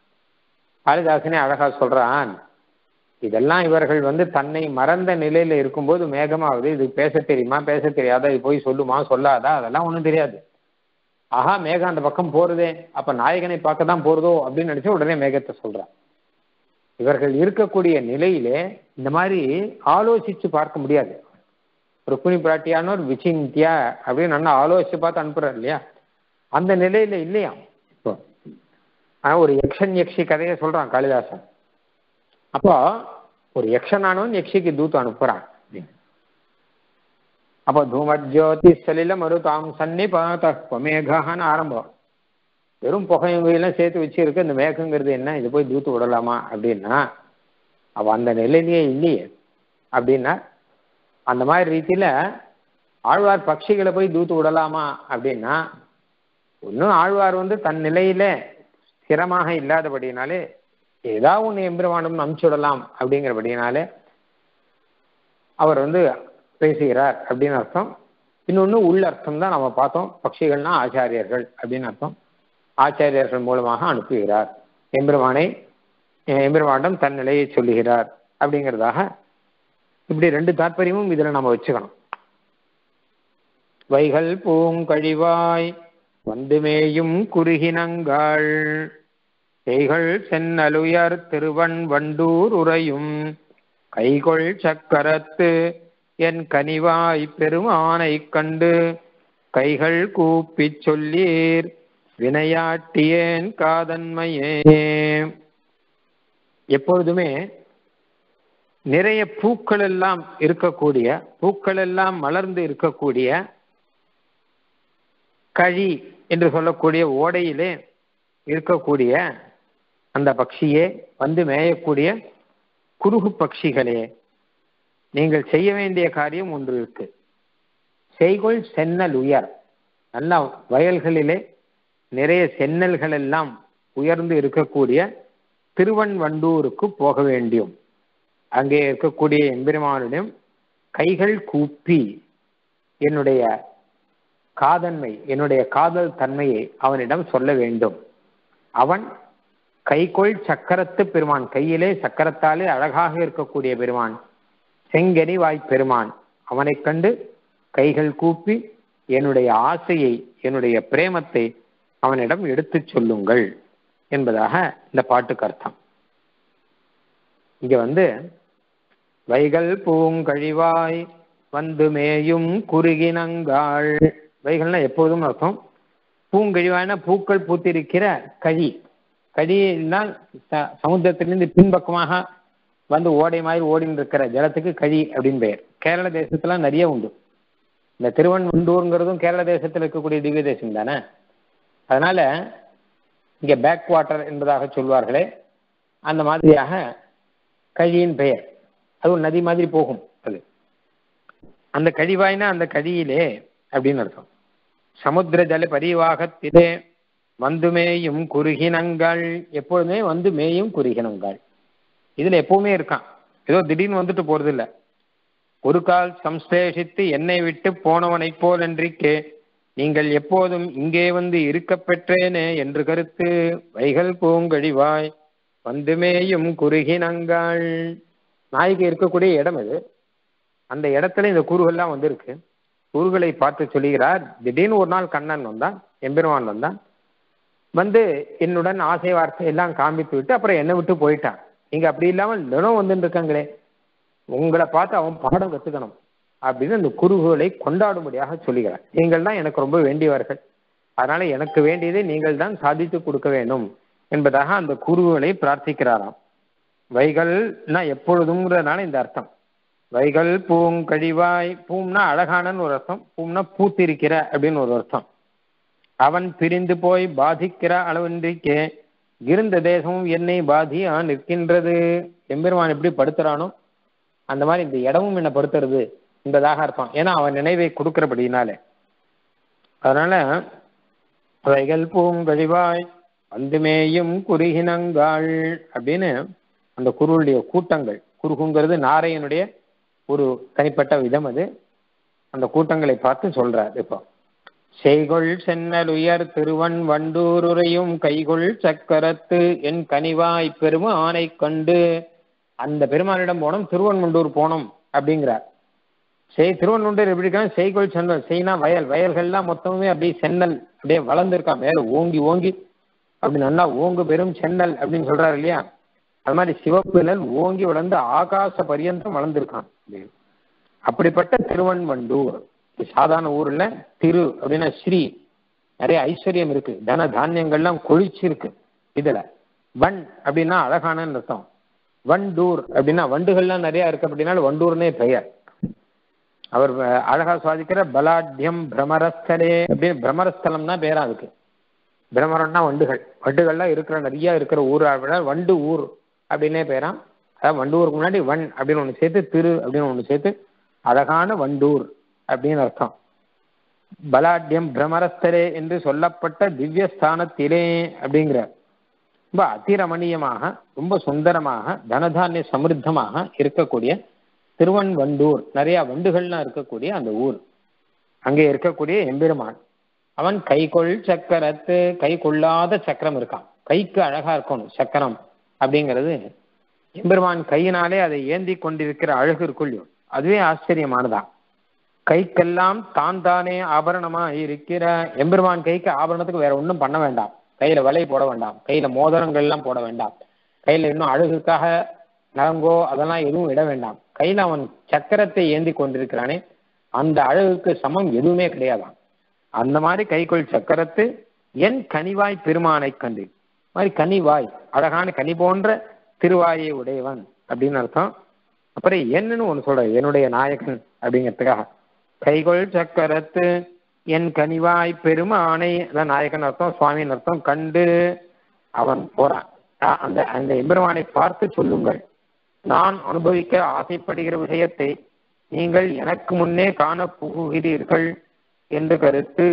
Speaker 1: காளிதாசனே அழகா சொல்றான், இதெல்லாம் இவர்கள் வந்து தன்னை மறந்த நிலையில இருக்கும்போது மேகமாவது இது பேச தெரியுமா பேச தெரியாதா, இது போய் சொல்லுமா சொல்லாதா, அதெல்லாம் ஒன்றும் தெரியாது. ஆஹா மேகம் அந்த பக்கம் போறதே, அப்ப நாயகனை பார்க்க தான் போறதோ அப்படின்னு நினைச்சு உடனே மேகத்தை சொல்றான். இவர்கள் இருக்கக்கூடிய நிலையிலே இந்த மாதிரி ஆலோசிச்சு பார்க்க முடியாது. ருக்மிணி பிராட்டியானோர் விசிந்தியா அப்படின்னு நல்லா ஆலோசிச்சு பார்த்து அனுப்புறாரு இல்லையா, அந்த நிலையில இல்லையா. இப்போ ஆனா ஒரு யக்ஷன் யக்ஷி கதையை சொல்றான் காளிதாசன். அப்போ ஒரு யக்ஷனானவன் யக்ஷிக்கு தூத்து அனுப்புறான். அப்போ தூமஜோதி சலில மருதாம் சன்னிபாத மேகான்னு ஆரம்பம். வெறும் புகையெல்லாம் சேர்த்து வச்சிருக்கு, இந்த மேகங்கிறது என்ன, இது போய் தூத்து விடலாமா அப்படின்னா அவ அந்த நிலையிலேயே இல்லையே அப்படின்னா, அந்த மாதிரி ரீதியில ஆழ்வார் பட்சிகளை போய் தூத்து விடலாமா அப்படின்னா, ஒன்றும் ஆழ்வார் வந்து தன் நிலையில ஸ்திரமாக இல்லாதபடினாலே ஏதாவது ஒன்று எம்பெருமானும் அனுப்பிச்சு விடலாம் அப்படிங்கிறபடினாலே அவர் வந்து பேசுகிறார் அப்படின்னு அர்த்தம். இன்னொன்று உள்ள அர்த்தம் தான் நம்ம பார்த்தோம். பட்சிகள்னா ஆச்சாரியர்கள் அப்படின்னு அர்த்தம். ஆச்சாரியர்கள் மூலமாக அனுப்புகிறார் எம்பெருமானை, எம்பெருமானிடம் தன் நிலையை சொல்லுகிறார் அப்படிங்கிறதாக இப்படி ரெண்டு தாற்பயமும் இதுல நம்ம வச்சுக்கணும். வைகள் பூங்கழிவாய் வந்துமேயும் குறுகினங்கள் கைகள் சென்னலுயர் திருவன் வண்டூர் உரையும் கைகொள் சக்கரத்து என் கனிவாய் பெருமானை கண்டு கைகள் கூப்பி சொல்லீர் வினையாட்டியேன் காதன்மையே. எப்பொழுதுமே நிறைய பூக்கள் எல்லாம் இருக்கக்கூடிய, பூக்கள் எல்லாம் மலர்ந்து இருக்கக்கூடிய கழி என்று சொல்லக்கூடிய ஓடையிலே இருக்கக்கூடிய அந்த பட்சியே, வந்து மேயக்கூடிய குருகு பட்சிகளே, நீங்கள் செய்ய வேண்டிய காரியம் ஒன்று இருக்கு. செய்கொள் சென்னல் உயர். நல்ல வயல்களிலே நிறைய சென்னல்கள் எல்லாம் உயர்ந்து இருக்கக்கூடிய திருவன்வண்டூருக்கு போக வேண்டும். அங்கே இருக்கக்கூடிய எம்பெருமானிடம் கைகள் கூப்பி என்னுடைய காதன்மை, என்னுடைய காதல் தன்மையை அவனிடம் சொல்ல வேண்டும். அவன் கைகொள் சக்கரத்து பெருமான், கையிலே சக்கரத்தாலே அழகாக இருக்கக்கூடிய பெருமான், செங்கனி வாய் பெருமான். அவனை கண்டு கைகள் கூப்பி என்னுடைய ஆசையை, என்னுடைய பிரேமத்தை அவனிடம் எடுத்து சொல்லுங்கள் என்பதாக இந்த பாட்டுக்கு அர்த்தம். இங்க வந்து வைகள் பூங்கழிவாய் வந்து மேயும் குறுகினங்காள். வைகள்னா எப்போதும் அர்த்தம். பூங்கழிவாய்னா பூக்கள் பூத்திருக்கிற கழி. கழினா சமுத்திரத்திலிருந்து பின்பக்கமாக வந்து ஓடை மாதிரி ஓடின்னு இருக்கிற ஜலத்துக்கு கழி அப்படின்னு பெயர். கேரள தேசத்துல நிறைய உண்டு. இந்த திருவன்வண்டூருங்கிறதும் கேரள தேசத்தில் இருக்கக்கூடிய திவ்ய தேசம் தானே. அதனால இங்க பேக் வாட்டர் என்பதாக சொல்வார்களே, அந்த மாதிரியாக கழியின் பெயர். அது ஒரு நதி மாதிரி போகும். அது அந்த கழிவாய்னா அந்த கழியிலே அப்படின்னு அர்த்தம். சமுத்திர ஜல பரிவாகத்திலே வந்து மேயும் குறுகினங்கள். எப்பொழுதுமே வந்து மேயும் குறுகினங்கள். இதுல எப்பவுமே இருக்கான். ஏதோ திடீர்னு வந்துட்டு போறது இல்லை. ஒரு கால் சம்ஸ்லேஷித்து என்னை விட்டு போனவனை போல் என்றிக்கே நீங்கள் எப்போதும் இங்கே வந்து இருக்க பெற்றேனே என்று கருத்து வைகள் பூங்கழிவாய் வந்து மேயும் குறுகினங்கள். நாய்க்கு இருக்கக்கூடிய இடம் இது. அந்த இடத்துல இந்த கூறுகள்லாம் வந்திருக்கு. கூறுகளை பார்த்து சொல்லுகிறார். திடீர்னு ஒரு நாள் கண்ணன் வந்தான், எம்பெருமான் வந்தான். வந்து என்னுடன் ஆசை வார்த்தை எல்லாம் காண்பித்து விட்டு அப்புறம் என்னை விட்டு போயிட்டான். நீங்க அப்படி இல்லாமல் தினம் வந்துட்டு இருக்காங்களே, உங்களை பார்த்து அவன் பாடம் கத்துக்கணும் அப்படின்னு அந்த குருகுகளை கொண்டாடும்படியாக சொல்லுகிறார். நீங்கள் தான் எனக்கு ரொம்ப வேண்டியவர்கள், அதனால எனக்கு வேண்டியதை நீங்கள் தான் சாதித்து கொடுக்க வேண்டும் என்பதாக அந்த குருகுகளை பிரார்த்திக்கிறாராம். வைகள்னா எப்பொழுதுங்கிறதுனால இந்த அர்த்தம். வைகள் பூங்கழிவாய். பூம்னா அழகானன்னு ஒரு அர்த்தம், பூம்னா பூத்திருக்கிற அப்படின்னு ஒரு அர்த்தம். அவன் பிரிந்து போய் பாதிக்கிற அளவின்றிக்கே இருந்த தேசமும் என்னை பாதியா நிற்கின்றது. எம்பெருமான் எப்படி படுத்துறானோ அந்த மாதிரி இந்த இடமும் என்ன படுத்துறது என்பதாக அர்த்தம். ஏன்னா அவன் நினைவை கொடுக்கிறபடினாலே. அதனால வைகள் பூங்கழிவாய் வந்து மேயும் குறுகினங்காள் அப்படின்னு அந்த குருளுடைய கூட்டங்கள். குருகுங்கிறது நாரையனுடைய ஒரு தனிப்பட்ட விதம். அது அந்த கூட்டங்களை பார்த்து சொல்றார். இப்போ செய்கொள் சென்னல் உயர் திருவன் வண்டூருரையும் கைகொள் சக்கரத்து என் கனிவாய் பெரும ஆணை கண்டு. அந்த பெருமானிடம் போனோம், திருவன்வண்டூர் போனோம் அப்படிங்கிறார். செய் திருவன்வண்டூர் எப்படி இருக்கா? செய்கொள் சென்னல். செய்னா வயல், வயல்கள்லாம் மொத்தமே அப்படியே சென்னல் அப்படியே வளர்ந்துருக்கான். மேல ஓங்கி ஓங்கி அப்படி நல்லா ஓங்கு பெரும் சென்னல் அப்படின்னு சொல்றாரு இல்லையா? அது மாதிரி சிவப்பு நெல் ஓங்கி வளர்ந்து ஆகாச பரியந்தம் வளர்ந்துருக்கான். அப்படிப்பட்ட திருவன்வண்டூர். சாதாரண ஊர்ல திரு அப்படின்னா ஸ்ரீ, நிறைய ஐஸ்வர்யம் இருக்கு, தன தானியங்கள்லாம் கொழிச்சு இருக்கு. இதுல வன் அப்படின்னா அழகான அர்த்தம். வண்டூர் அப்படின்னா வண்டுகள்லாம் நிறைய இருக்கு அப்படின்னா வண்டூர்னே பெயர். அவர் அழகா சுவாதிக்கிற பலாட்யம் பிரமரஸ்தலே அப்படின்னு பிரமரஸ்தலம்னா பேரா இருக்கு. பிரமரம்னா வண்டுகள், வண்டுகள்லாம் இருக்கிற நிறைய இருக்கிற ஊர் வண்டு ஊர் அப்படின்னே பேராம். அதாவது வண்டூருக்கு முன்னாடி வன் அப்படின்னு ஒன்று சேர்த்து திரு அப்படின்னு ஒன்று சேர்த்து அழகான வண்டூர் அப்படின்னு அர்த்தம். பலாட்யம் பிரமரஸ்தரே என்று சொல்லப்பட்ட திவ்யஸ்தானத்திலே அப்படிங்கிற ரொம்ப அதிரமணியமாக ரொம்ப சுந்தரமாக தனதானிய சமிருத்தமாக இருக்கக்கூடிய திருவன்வண்டூர், நிறைய வண்டுகள்லாம் இருக்கக்கூடிய அந்த ஊர். அங்கே இருக்கக்கூடிய எம்பெருமான் அவன் கைகொள் சக்கரத்து. கை கொள்ளாத சக்கரம் இருக்கான். கைக்கு அழகா இருக்கணும் சக்கரம் அப்படிங்கிறது. எம்பெருமான் கையினாலே அதை ஏந்தி கொண்டிருக்கிற அழகு இருக்குள்ளோ, அதுவே ஆச்சரியமானதான். கைக்கெல்லாம் தான் தானே ஆபரணமா இருக்கிற எம்பெருமான் கைக்கு ஆபரணத்துக்கு வேற ஒன்றும் பண்ண வேண்டாம். கையில வலை போட வேண்டாம், கையில மோதிரங்கள் எல்லாம் போட வேண்டாம், கையில இன்னும் அழகுக்காக நகங்கோ அதெல்லாம் எதுவும் இட வேண்டாம். கையில அவன் சக்கரத்தை ஏந்தி கொண்டிருக்கிறானே, அந்த அழகுக்கு சமம் எதுவுமே கிடையாதான். அந்த மாதிரி கைகொள் சக்கரத்து என் கனிவாய் பெருமானை கண்டு. மாதிரி கனிவாய், அழகான கனி போன்ற திருவாயை உடையவன் அப்படின்னு அர்த்தம். அப்புறம் என்னன்னு ஒண்ணு சொல்ற, என்னுடைய நாயகன் அப்படிங்கிறதுக்காக. கைகொள் சக்கரத்து என் கனிவாய் பெருமானை, அதான் நாயகன் அர்த்தம், சுவாமியின் அர்த்தம். கண்டு அவன் போறான். அந்த அந்த எம்பெருமானை பார்த்து சொல்லுங்கள், நான் அனுபவிக்க ஆசைப்படுகிற விஷயத்தை நீங்கள் எனக்கு முன்னே காண போகிறீர்கள் என்று கருத்து.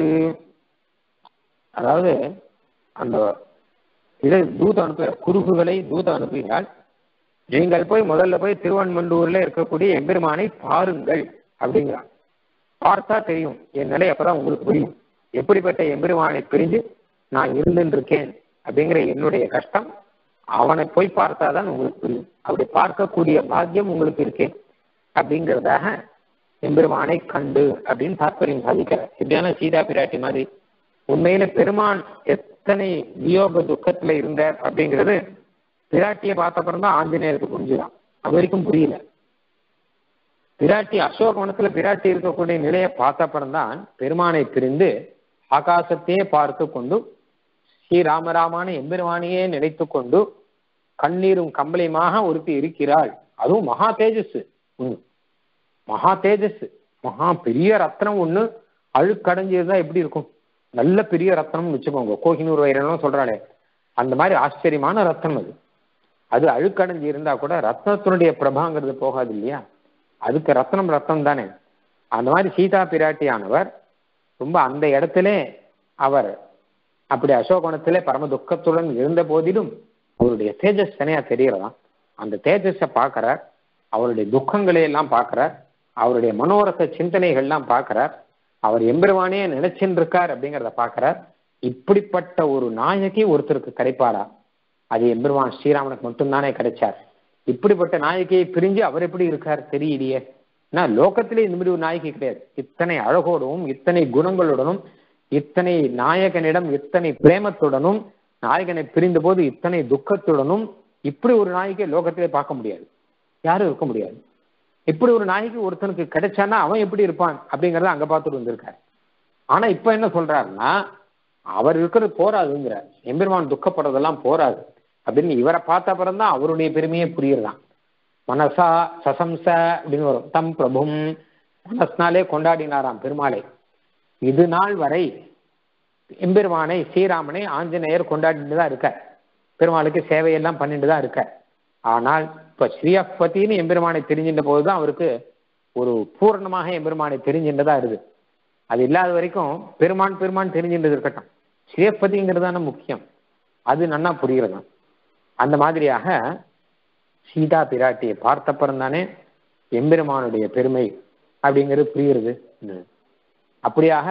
Speaker 1: அதாவது அந்த இதை தூத அனுப்ப குறுகுகளை தூத அனுப்பினால், நீங்கள் போய் முதல்ல போய் திருவன்மண்டூர்ல இருக்கக்கூடிய எம்பெருமானை பாருங்கள் அப்படிங்கிறான். பார்த்தா தெரியும், என் நிலை அப்பதான் உங்களுக்கு புரியும், எப்படிப்பட்ட எம்பெருமானை பிரிஞ்சு நான் இருந்துருக்கேன் அப்படிங்கிற என்னுடைய கஷ்டம். அவனை போய் பார்த்தாதான் உங்களுக்கு புரியும், அப்படி பார்க்கக்கூடிய பாக்கியம் உங்களுக்கு இருக்கேன் அப்படிங்கிறதாக எம்பெருமானை கண்டு அப்படின்னு தாற்பயம் சாதிக்கிறார். இப்படியான சீதா பிராட்டி மாதிரி உண்மையில பெருமான் எத்தனை வியோக துக்கத்துல இருந்தார் அப்படிங்கிறது பிராட்டியை பார்த்தப்பறம் தான் ஆஞ்சநேயருக்கு புரிஞ்சுதான். அது வரைக்கும் புரியல. பிராட்டி அசோகவனத்துல பிராட்டி இருக்கக்கூடிய நிலையை பார்த்தப்பறம் தான் பெருமானை பிரிந்து ஆகாசத்தையே பார்த்து கொண்டு ஸ்ரீராமராமான எம்பெருமானையே நினைத்து கொண்டு கண்ணீரும் கம்பளையுமாக ஒருத்தி இருக்கிறாள். அதுவும் மகா தேஜஸ், மகா தேஜஸ், மகா பெரிய ரத்னம் ஒண்ணு அழுக்கடைஞ்சதுதான் எப்படி இருக்கும்? நல்ல பெரிய ரத்னம்னு வச்சுக்கோங்க, கோஹினூர் வைரம்னு சொல்றாளே அந்த மாதிரி ஆச்சரியமான ரத்னம் அது. அது அழுக்கடைஞ்சு இருந்தா கூட ரத்னத்தினுடைய பிரபாங்கிறது போகாது இல்லையா? அதுக்கு ரத்னம் ரத்னம் தானே. அந்த மாதிரி சீதா பிராட்டியானவர் ரொம்ப அந்த இடத்துல அவர் அப்படி அசோகவனத்திலே பரம துக்கத்துடன் இருந்த போதிலும் அவருடைய தேஜஸ் தனியா தெரியறதாம். அந்த தேஜஸை பார்க்கிறார், அவருடைய துக்கங்களை எல்லாம் பார்க்கிறார், அவருடைய மனோரச சிந்தனைகள்லாம் பார்க்கிறார், அவர் எம்பெருமானே நினைச்சுட்டு இருக்கார் அப்படிங்கிறத பார்க்கிறார். இப்படிப்பட்ட ஒரு நாயகி ஒருத்தருக்கு கிடைப்பாரா? அது எம்பெருமான் ஸ்ரீராமனுக்கு மட்டும்தானே கிடைச்சார். இப்படிப்பட்ட நாயகியை பிரிஞ்சு அவர் எப்படி இருக்கார் தெரியலையே. ஏன்னா லோகத்திலே இந்த மாதிரி ஒரு நாயகி கிடையாது. இத்தனை அழகோடவும் இத்தனை குணங்களுடனும் இத்தனை நாயகனிடம் இத்தனை பிரேமத்துடனும் நாயகனை பிரிந்த போது இத்தனை துக்கத்துடனும் இப்படி ஒரு நாயகியை லோகத்திலே பார்க்க முடியாது, யாரும் இருக்க முடியாது. இப்படி ஒரு நாயகி ஒருத்தனுக்கு கிடைச்சானா அவன் எப்படி இருப்பான் அப்படிங்கறத அங்க பார்த்துட்டு வந்திருக்காரு. ஆனா இப்ப என்ன சொல்றாருன்னா, அவர் இருக்கிறது போராதுங்கிறார், எம்பெருமான் துக்கப்படுறதெல்லாம் போராது அப்படின்னு இவரை பார்த்த அப்புறம் தான் அவருடைய பெருமையே புரியுறதான். மனசா சசம்ச அப்படின்னு வரும், தம் பிரபும் மனஸ்னாலே கொண்டாடினாராம் பெருமாளை. இது நாள் வரை எம்பெருமானை ஸ்ரீராமனை ஆஞ்சநேயர் கொண்டாடிட்டு தான் இருக்கார், பெருமாளுக்கு சேவையெல்லாம் பண்ணிட்டு தான் இருக்கார். ஆனால் இப்ப ஸ்ரீயப்பத்தின்னு எம்பெருமானை தெரிஞ்சின்ற போதுதான் அவருக்கு ஒரு பூர்ணமாக எம்பெருமானை தெரிஞ்சின்றதா இருக்கு. அது இல்லாத வரைக்கும் பெருமான் பெருமான் தெரிஞ்சின்றது இருக்கட்டும், ஸ்ரீயப்பதிங்கிறது தானே முக்கியம், அது நன்னா புரிகிறதான். அந்த மாதிரியாக சீதா பிராட்டியை பார்த்தப்பறம் தானே எம்பெருமானுடைய பெருமை அப்படிங்கிறது புரிகிறது. அப்படியாக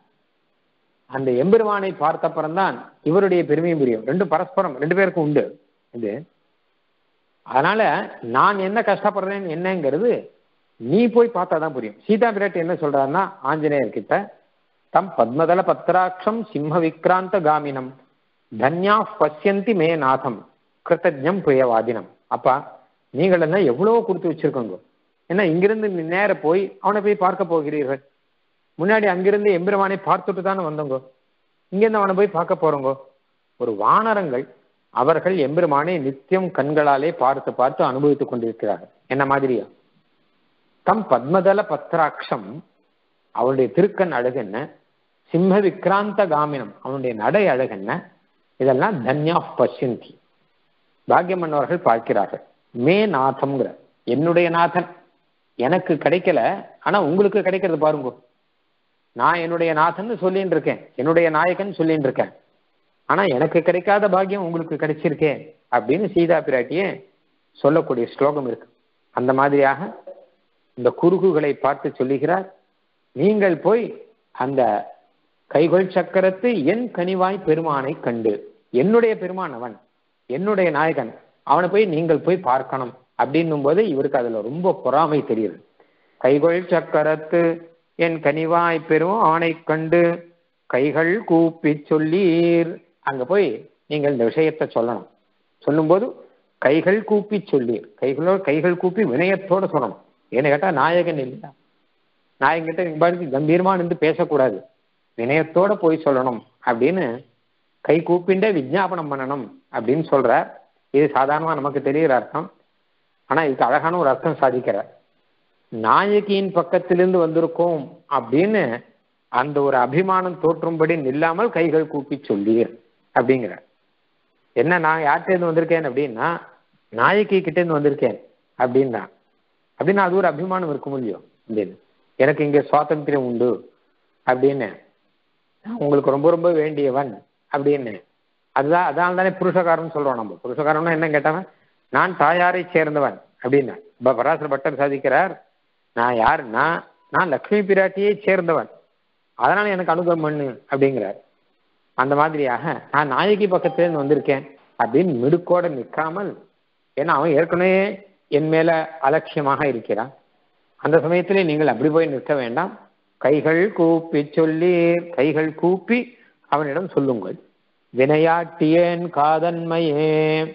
Speaker 1: அந்த எம்பெருமானை பார்த்தப்பறம் தான் இவருடைய பெருமையும் புரியும். ரெண்டு பரஸ்பரம் ரெண்டு பேருக்கும் உண்டு இது. அதனால நான் என்ன கஷ்டப்படுறேன் என்னங்கிறது நீ போய் பார்த்தாதான் புரியும். சீதா பிராட்டி என்ன சொல்றாருன்னா, ஆஞ்சநேயர் கிட்ட தம் பத்மதள பத்ராட்சம் சிம்ம விக்ராந்த காமினம் தன்யா பசியந்தி மே நாதம் கிருத்தஜம் பிரியவாதினம். அப்பா நீங்கள் என்ன எவ்வளவோ கொடுத்து வச்சிருக்கோங்க, ஏன்னா இங்கிருந்து நேர போய் அவனை போய் பார்க்க போகிறீர்கள். முன்னாடி அங்கிருந்து எம்பெருமானை பார்த்துட்டு தானே வந்தோங்க, இங்கிருந்து அவனை போய் பார்க்க போறோங்க. ஒரு வானரங்கள் அவர்கள் எம்பெருமானை நித்தியம் கண்களாலே பார்த்து பார்த்து அனுபவித்துக் கொண்டிருக்கிறார்கள். என்ன மாதிரியா? தம் பத்மதள பத்ராட்சம் அவருடைய திருக்கண் அழகு என்ன, சிம்ம விக்ராந்த காமினம் அவனுடைய நடை அழகு என்ன, இதெல்லாம் தன்யா பசியந்தி பாக்கியம் பண்ணவர்கள் பார்க்கிறார்கள். மே நாதம்ங்கிற என்னுடைய நாதன் எனக்கு கிடைக்கல, ஆனா உங்களுக்கு கிடைக்கிறது பாருங்க. நான் என்னுடைய நாதன் சொல்லின்னு இருக்கேன், என்னுடைய நாயகன் சொல்லின்னு இருக்கேன், ஆனா எனக்கு கிடைக்காத பாக்கியம் உங்களுக்கு கிடைச்சிருக்கேன் அப்படின்னு சீதா பிராட்டியே சொல்லக்கூடிய ஸ்லோகம் இருக்கு. அந்த மாதிரியாக இந்த குறுகுகளை பார்த்து சொல்லுகிறார், நீங்கள் போய் அந்த கைகொள் சக்கரத்து என் கனிவாய் பெருமானை கண்டு, என்னுடைய பெருமான் அவன், என்னுடைய நாயகன், அவனை போய் நீங்கள் போய் பார்க்கணும் அப்படின்னும் போது இவருக்கு அதுல ரொம்ப பொறாமை தெரியுது. கைகொள் சக்கரத்து என் கனிவாய் பெருமானை கண்டு கைகள் கூப்பி சொல்லீர். அங்க போய் நீங்கள் இந்த விஷயத்தை சொல்லணும். சொல்லும்போது கைகள் கூப்பி சொல்லீர், கைகளோட கைகள் கூப்பி வினயத்தோட சொல்லணும். ஏன்னு கேட்டா நாயகன் இல்லையா, நாயகன் கிட்ட நீங்க பாருங்க கம்பீரமா நின்று பேசக்கூடாது, வினயத்தோட போய் சொல்லணும் அப்படின்னு கை கூப்பிண்ட விஜாபனம் பண்ணணும் அப்படின்னு சொல்ற. இது சாதாரணமா நமக்கு தெரிகிற அர்த்தம். ஆனா இதுக்கு அழகான ஒரு அர்த்தம் சாதிக்கிறார். நாயகியின் பக்கத்திலிருந்து வந்திருக்கோம் அப்படின்னு அந்த ஒரு அபிமானம் தோற்றும்படி நில்லாமல் கைகள் கூப்பி சொல்லீர் அப்படிங்கிற. என்ன நான் யார்கிட்டேருந்து வந்திருக்கேன் அப்படின்னா நாயகி கிட்டேருந்து வந்திருக்கேன் அப்படின்னா அப்படின்னா அது ஒரு அபிமானம் இருக்கும் இல்லையோ அப்படின்னு. எனக்கு இங்கே சுவாதந்திரம் உண்டு அப்படின்னு, உங்களுக்கு ரொம்ப ரொம்ப வேண்டியவன் அப்படின்னு. அதுதான் அதனால தானே புருஷகாரன் சொல்றோம். நம்ம புருஷகாரம்னா என்ன கேட்டாங்க, நான் தாயாரை சேர்ந்தவன் அப்படின்னு. இப்ப பராசர பட்டர் சாதிக்கிறார், நான் யாருன்னா நான் லக்ஷ்மி பிராட்டியை சேர்ந்தவன், அதனால எனக்கு அனுகிரகம் பண்ணு அப்படிங்கிறார். அந்த மாதிரியாக நான் நாயகி பக்கத்திலேருந்து வந்திருக்கேன் அப்படின்னு மிடுக்கோட நிற்காமல், ஏன்னா அவன் ஏற்கனவே என் மேல அலட்சியமாக இருக்கிறான், அந்த சமயத்திலே நீங்கள் அப்படி போய் நிற்க வேண்டாம், கைகள் கூப்பி சொல்லி கைகள் கூப்பி அவனிடம் சொல்லுங்கள். வினையாட்டியேன் காதன்மையே,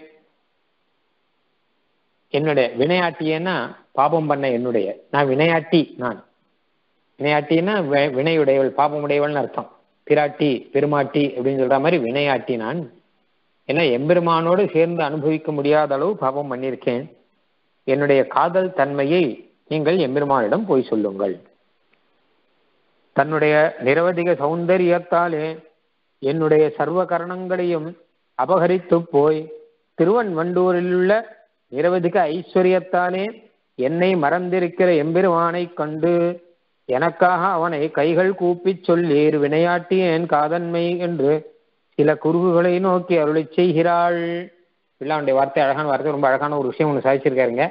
Speaker 1: என்னுடைய வினையாட்டியேன்னா பாபம் பண்ண என்னுடைய, நான் வினையாட்டி, நான் வினையாட்டின்னா வினையுடையவள் பாபமுடையவள்னு அர்த்தம். பிராட்டி பெருமாட்டி அப்படின்னு சொல்ற மாதிரி வினையாட்டி நான். ஏன்னா எம்பெருமானோடு சேர்ந்து அனுபவிக்க முடியாத அளவு பாபம் பண்ணியிருக்கேன். என்னுடைய காதல் தன்மையை நீங்கள் எம்பெருமானிடம் போய் சொல்லுங்கள். தன்னுடைய நிரவதிக சௌந்தரியத்தாலே என்னுடைய சர்வ கரணங்களையும் அபகரித்து போய் திருவன்வண்டூரில் உள்ள நிரவதிக ஐஸ்வர்யத்தாலே என்னை மறந்திருக்கிற எம்பெருமானை கண்டு எனக்காக அவனை கைகள் கூப்பி சொல்லீர் வினையாட்டி என் காதன்மை என்று சில குறுகுகளை நோக்கி அருளை செய்கிறாள். பிள்ளாவுடைய வார்த்தை அழகான வார்த்தை, ரொம்ப அழகான ஒரு விஷயம் ஒன்று சாதிச்சிருக்காருங்க.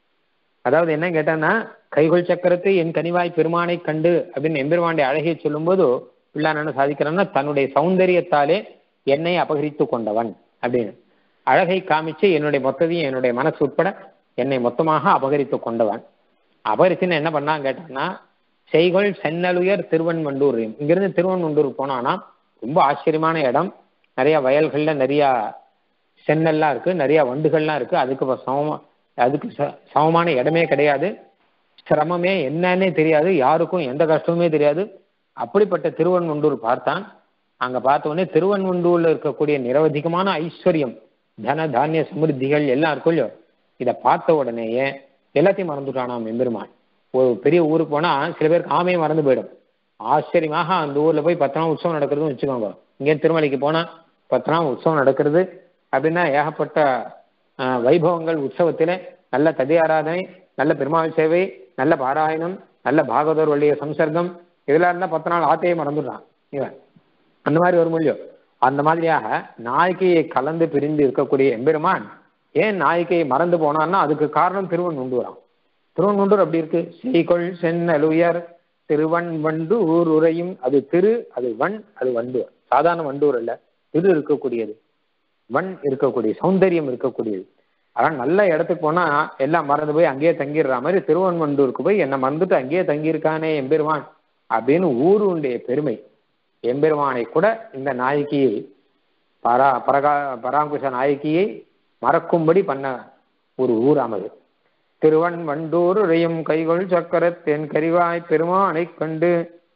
Speaker 1: அதாவது என்ன கேட்டான்னா, கைகொள் சக்கரத்தை என் கனிவாய் பெருமானை கண்டு அப்படின்னு எம்பெருமானுடைய அழகியை சொல்லும்போது பிள்ளா என்ன சாதிக்கிறான்னா, தன்னுடைய சௌந்தரியத்தாலே என்னை அபகரித்து கொண்டவன் அப்படின்னு அழகை காமிச்சு என்னுடைய மொத்தத்தையும் என்னுடைய மனசு உட்பட என்னை மொத்தமாக அபகரித்து கொண்டவன். அபகரிச்சுன்னு என்ன பண்ணான்னு கேட்டான்னா, செய்கொள் சென்னலுயர் திருவன்வண்டூர், இங்கிருந்து திருவன்வண்டூர் போனான்னா ரொம்ப ஆச்சரியமான இடம், நிறைய வயல்கள்ல நிறைய சென்னல்லாம் இருக்கு, நிறைய வண்டுகள்லாம் இருக்கு, அதுக்கு சமமா அதுக்கு சமமான இடமே கிடையாது, சிரமமே என்னன்னே தெரியாது, யாருக்கும் எந்த கஷ்டமுமே தெரியாது. அப்படிப்பட்ட திருவன்வண்டூர் பார்த்தான். அங்க பார்த்த உடனே திருவன்வண்டூர்ல இருக்கக்கூடிய நிரவதிகமான ஐஸ்வர்யம், தன தானிய சமிருத்திகள் எல்லாம் இருக்கும் இல்லையோ, இதை பார்த்த உடனேயே எல்லாத்தையும் மறந்துட்டானாம் எம்பெருமான். ஒரு பெரிய ஊருக்கு போனா சில பேருக்கு ஆமையை மறந்து போயிடும். ஆச்சரியமாக அந்த ஊர்ல போய் பத்து நாள் உற்சவம் நடக்கிறதுன்னு வச்சுக்கோங்க. இங்கே திருமலைக்கு போனா பத்து நாள் உற்சவம் நடக்கிறது அப்படின்னா ஏகப்பட்ட வைபவங்கள் உற்சவத்திலே, நல்ல ததி ஆராதனை, நல்ல பெருமாள் சேவை, நல்ல பாராயணம், நல்ல பாகவதர் வழிய சம்சர்க்கம், இதெல்லாம் இருந்தா பத்து நாள் ஆத்தையை மறந்துடுறான் இவன். அந்த மாதிரி வரும் இல்லையோ, அந்த மாதிரியாக நாயகியை கலந்து பிரிந்து இருக்கக்கூடிய எம்பெருமான் ஏன் நாயகியை மறந்து போனான்னா அதுக்கு காரணம் திருவன்வண்டூராம். திருவன்வண்டூர் அப்படி இருக்கு. செய்கொள் சென்னலுயர் திருவன்வண்டூர் உரையும், அது திரு, அது வன், அது வண்டூர். சாதாரண வண்டூர் அல்ல, திரு இருக்கக்கூடியது, வன் இருக்கக்கூடிய சௌந்தரியம் இருக்கக்கூடியது. அதான் நல்ல இடத்துக்கு போனா எல்லாம் மறந்து போய் அங்கேயே தங்கிடுற மாதிரி திருவன்வண்டூருக்கு போய் என்னை மறந்துட்டு அங்கேயே தங்கியிருக்கானே எம்பெருமான் அப்படின்னு ஊருடைய பெருமை. எம்பெருமானை கூட இந்த நாயகியை பரா பரகா பராங்குஷ நாயகியை மறக்கும்படி பண்ண ஒரு ஊர் அமைது. திருவன்வண்டூர் உரையும் கைகொள் சக்கரத்தென் கரிவாய் பெருமானை கண்டு,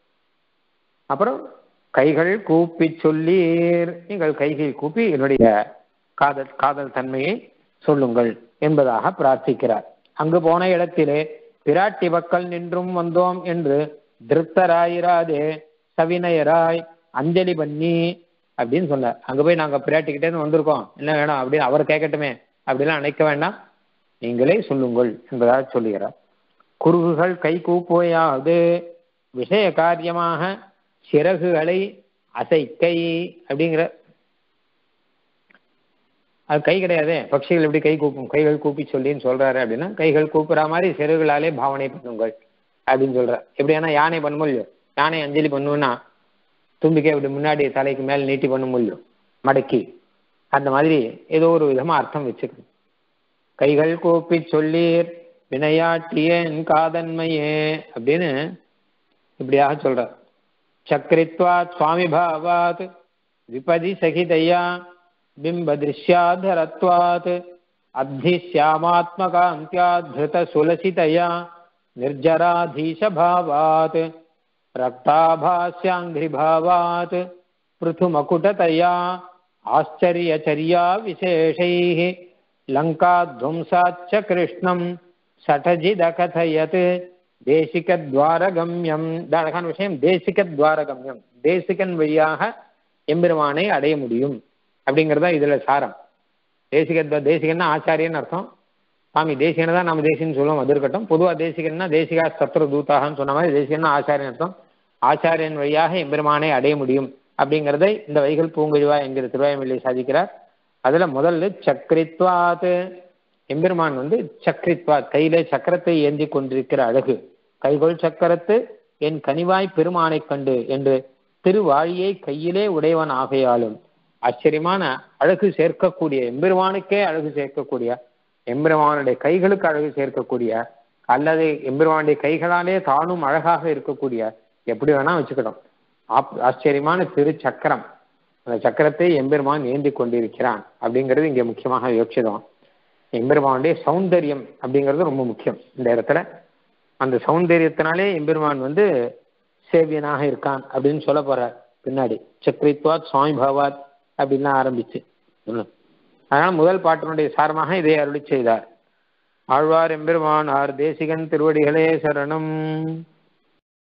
Speaker 1: அப்புறம் கைகள் கூப்பி சொல்லீர், நீங்கள் கைகள் கூப்பி என்னுடைய காதல் காதல் தன்மையை சொல்லுங்கள் என்பதாக பிரார்த்திக்கிறார். அங்கு போன இடத்திலே பிராட்டி பக்கல் நின்றும் வந்தோம் என்று திருப்தராயிராதே சவினயராய் அஞ்சலி பண்ணி அப்படின்னு சொன்னார். அங்க போய் நாங்க பிராட்டிக்கிட்டே இருந்து வந்திருக்கோம், என்ன வேணும் அப்படின்னு அவர் கேட்கட்டுமே அப்படிலாம் நினைக்க வேண்டாம், நீங்களே சொல்லுங்கள் என்பதாக சொல்லுகிறார். குறுகுகள் கை கூப்போயாது விஷய காரியமாக சிறகுகளை அசைக்கை அப்படிங்கிற, அது கை கிடையாதே, பட்சிகள் எப்படி கை கூப்பும், கைகள் கூப்பி சொல்லின்னு சொல்றாரு அப்படின்னா கைகள் கூப்புற மாதிரி சிறகுகளாலே பாவனை பண்ணுங்கள் அப்படின்னு சொல்ற. எப்படியானா யானை பண்ணுமோ இல்லையோ, யானை அஞ்சலி பண்ணுவோம்னா தும்பிக்கை அப்படி முன்னாடி தலைக்கு மேல நீட்டி பண்ணுமோ இல்லையோ மடக்கி, அந்த மாதிரி ஏதோ ஒரு விதமா அர்த்தம் வச்சுக்கணும். கைகள் கூப்பி சொல்லீர் வினையாட்டியேன் காதன்மையே அப்படின்னு இப்படியாக சொல்ற. சக்ரித்வாத் சுவாமி பாவாத் விபதி சகிதையா பிம்ப திருஷ்யாதரத்வாத் அத்திஸ்யாமாத்மகாந்தியாத்ருத சுலசிதயா நிர்ஜராதீஷ பாவாத் ரக்தாபாஸ்யாங்கிரி பாவாத் பிருது மகுடதயா ஆச்சரியச்சரியா விசேஷைஹ லங்கா துவம்சாச்ச கிருஷ்ணம் சடஜித கதயத் தேசிக துவாரகம்யம். இந்த அழகான விஷயம், தேசிக துவாரகம்யம், தேசிகன் வழியாக எம்பெருமானை அடைய முடியும் அப்படிங்கிறதா இதுல சாரம். தேசிக தேசிகன்னா ஆச்சாரியன்னு அர்த்தம். சாமி தேசிகனை தான் நம்ம தேசிகன்னு சொல்லுவோம், அது இருக்கட்டும். பொதுவாக தேசிகன்னா தேசிகா சத்ரு தூத்தாகன்னு சொன்ன மாதிரி தேசிகன்னா ஆச்சாரியன் அர்த்தம். ஆச்சாரியன் வழியாக எம்பெருமானை அடைய முடியும் அப்படிங்கிறதை இந்த வைகல் பூங்குழிவா என்கிற திருவாய்மொழியை சாதிக்கிறார். அதுல முதல்ல சக்கரித்வாத், எம்பெருமான் வந்து சக்கரித்வாத், கையிலே சக்கரத்தை ஏந்தி கொண்டிருக்கிற அழகு. கைகொள் சக்கரத்து என் கனிவாய் பெருமானை கண்டு என்று திருவாழியை கையிலே உடையவன் ஆகையாலும் ஆச்சரியமான அழகு சேர்க்கக்கூடிய, எம்பெருமானுக்கே அழகு சேர்க்கக்கூடிய, எம்பெருமானுடைய கைகளுக்கு அழகு சேர்க்கக்கூடிய, அல்லது எம்பெருமானுடைய கைகளாலே தானும் அழகாக இருக்கக்கூடிய, எப்படி வேணா வச்சுக்கிட்டோம், ஆச்சரியமான திரு சக்கரம். அந்த சக்கரத்தை எம்பெருமான் ஏந்தி கொண்டிருக்கிறான் அப்படிங்கிறது இங்கே முக்கியமாக யோசிச்சதும். எம்பெருமானுடைய சௌந்தரியம் அப்படிங்கிறது ரொம்ப முக்கியம் இந்த இடத்துல. அந்த சௌந்தரியத்தினாலே எம்பெருமான் வந்து சேவியனாக இருக்கான் அப்படின்னு சொல்ல போறார் பின்னாடி. சக்கரித்வாத் சுவாமி பவாத் அப்படின்லாம் ஆரம்பிச்சு. அதனால முதல் பாட்டினுடைய சாரமாக இதை அருளி செய்தார். ஆழ்வார் எம்பெருமான் ஆர் தேசிகன் திருவடிகளே சரணம்.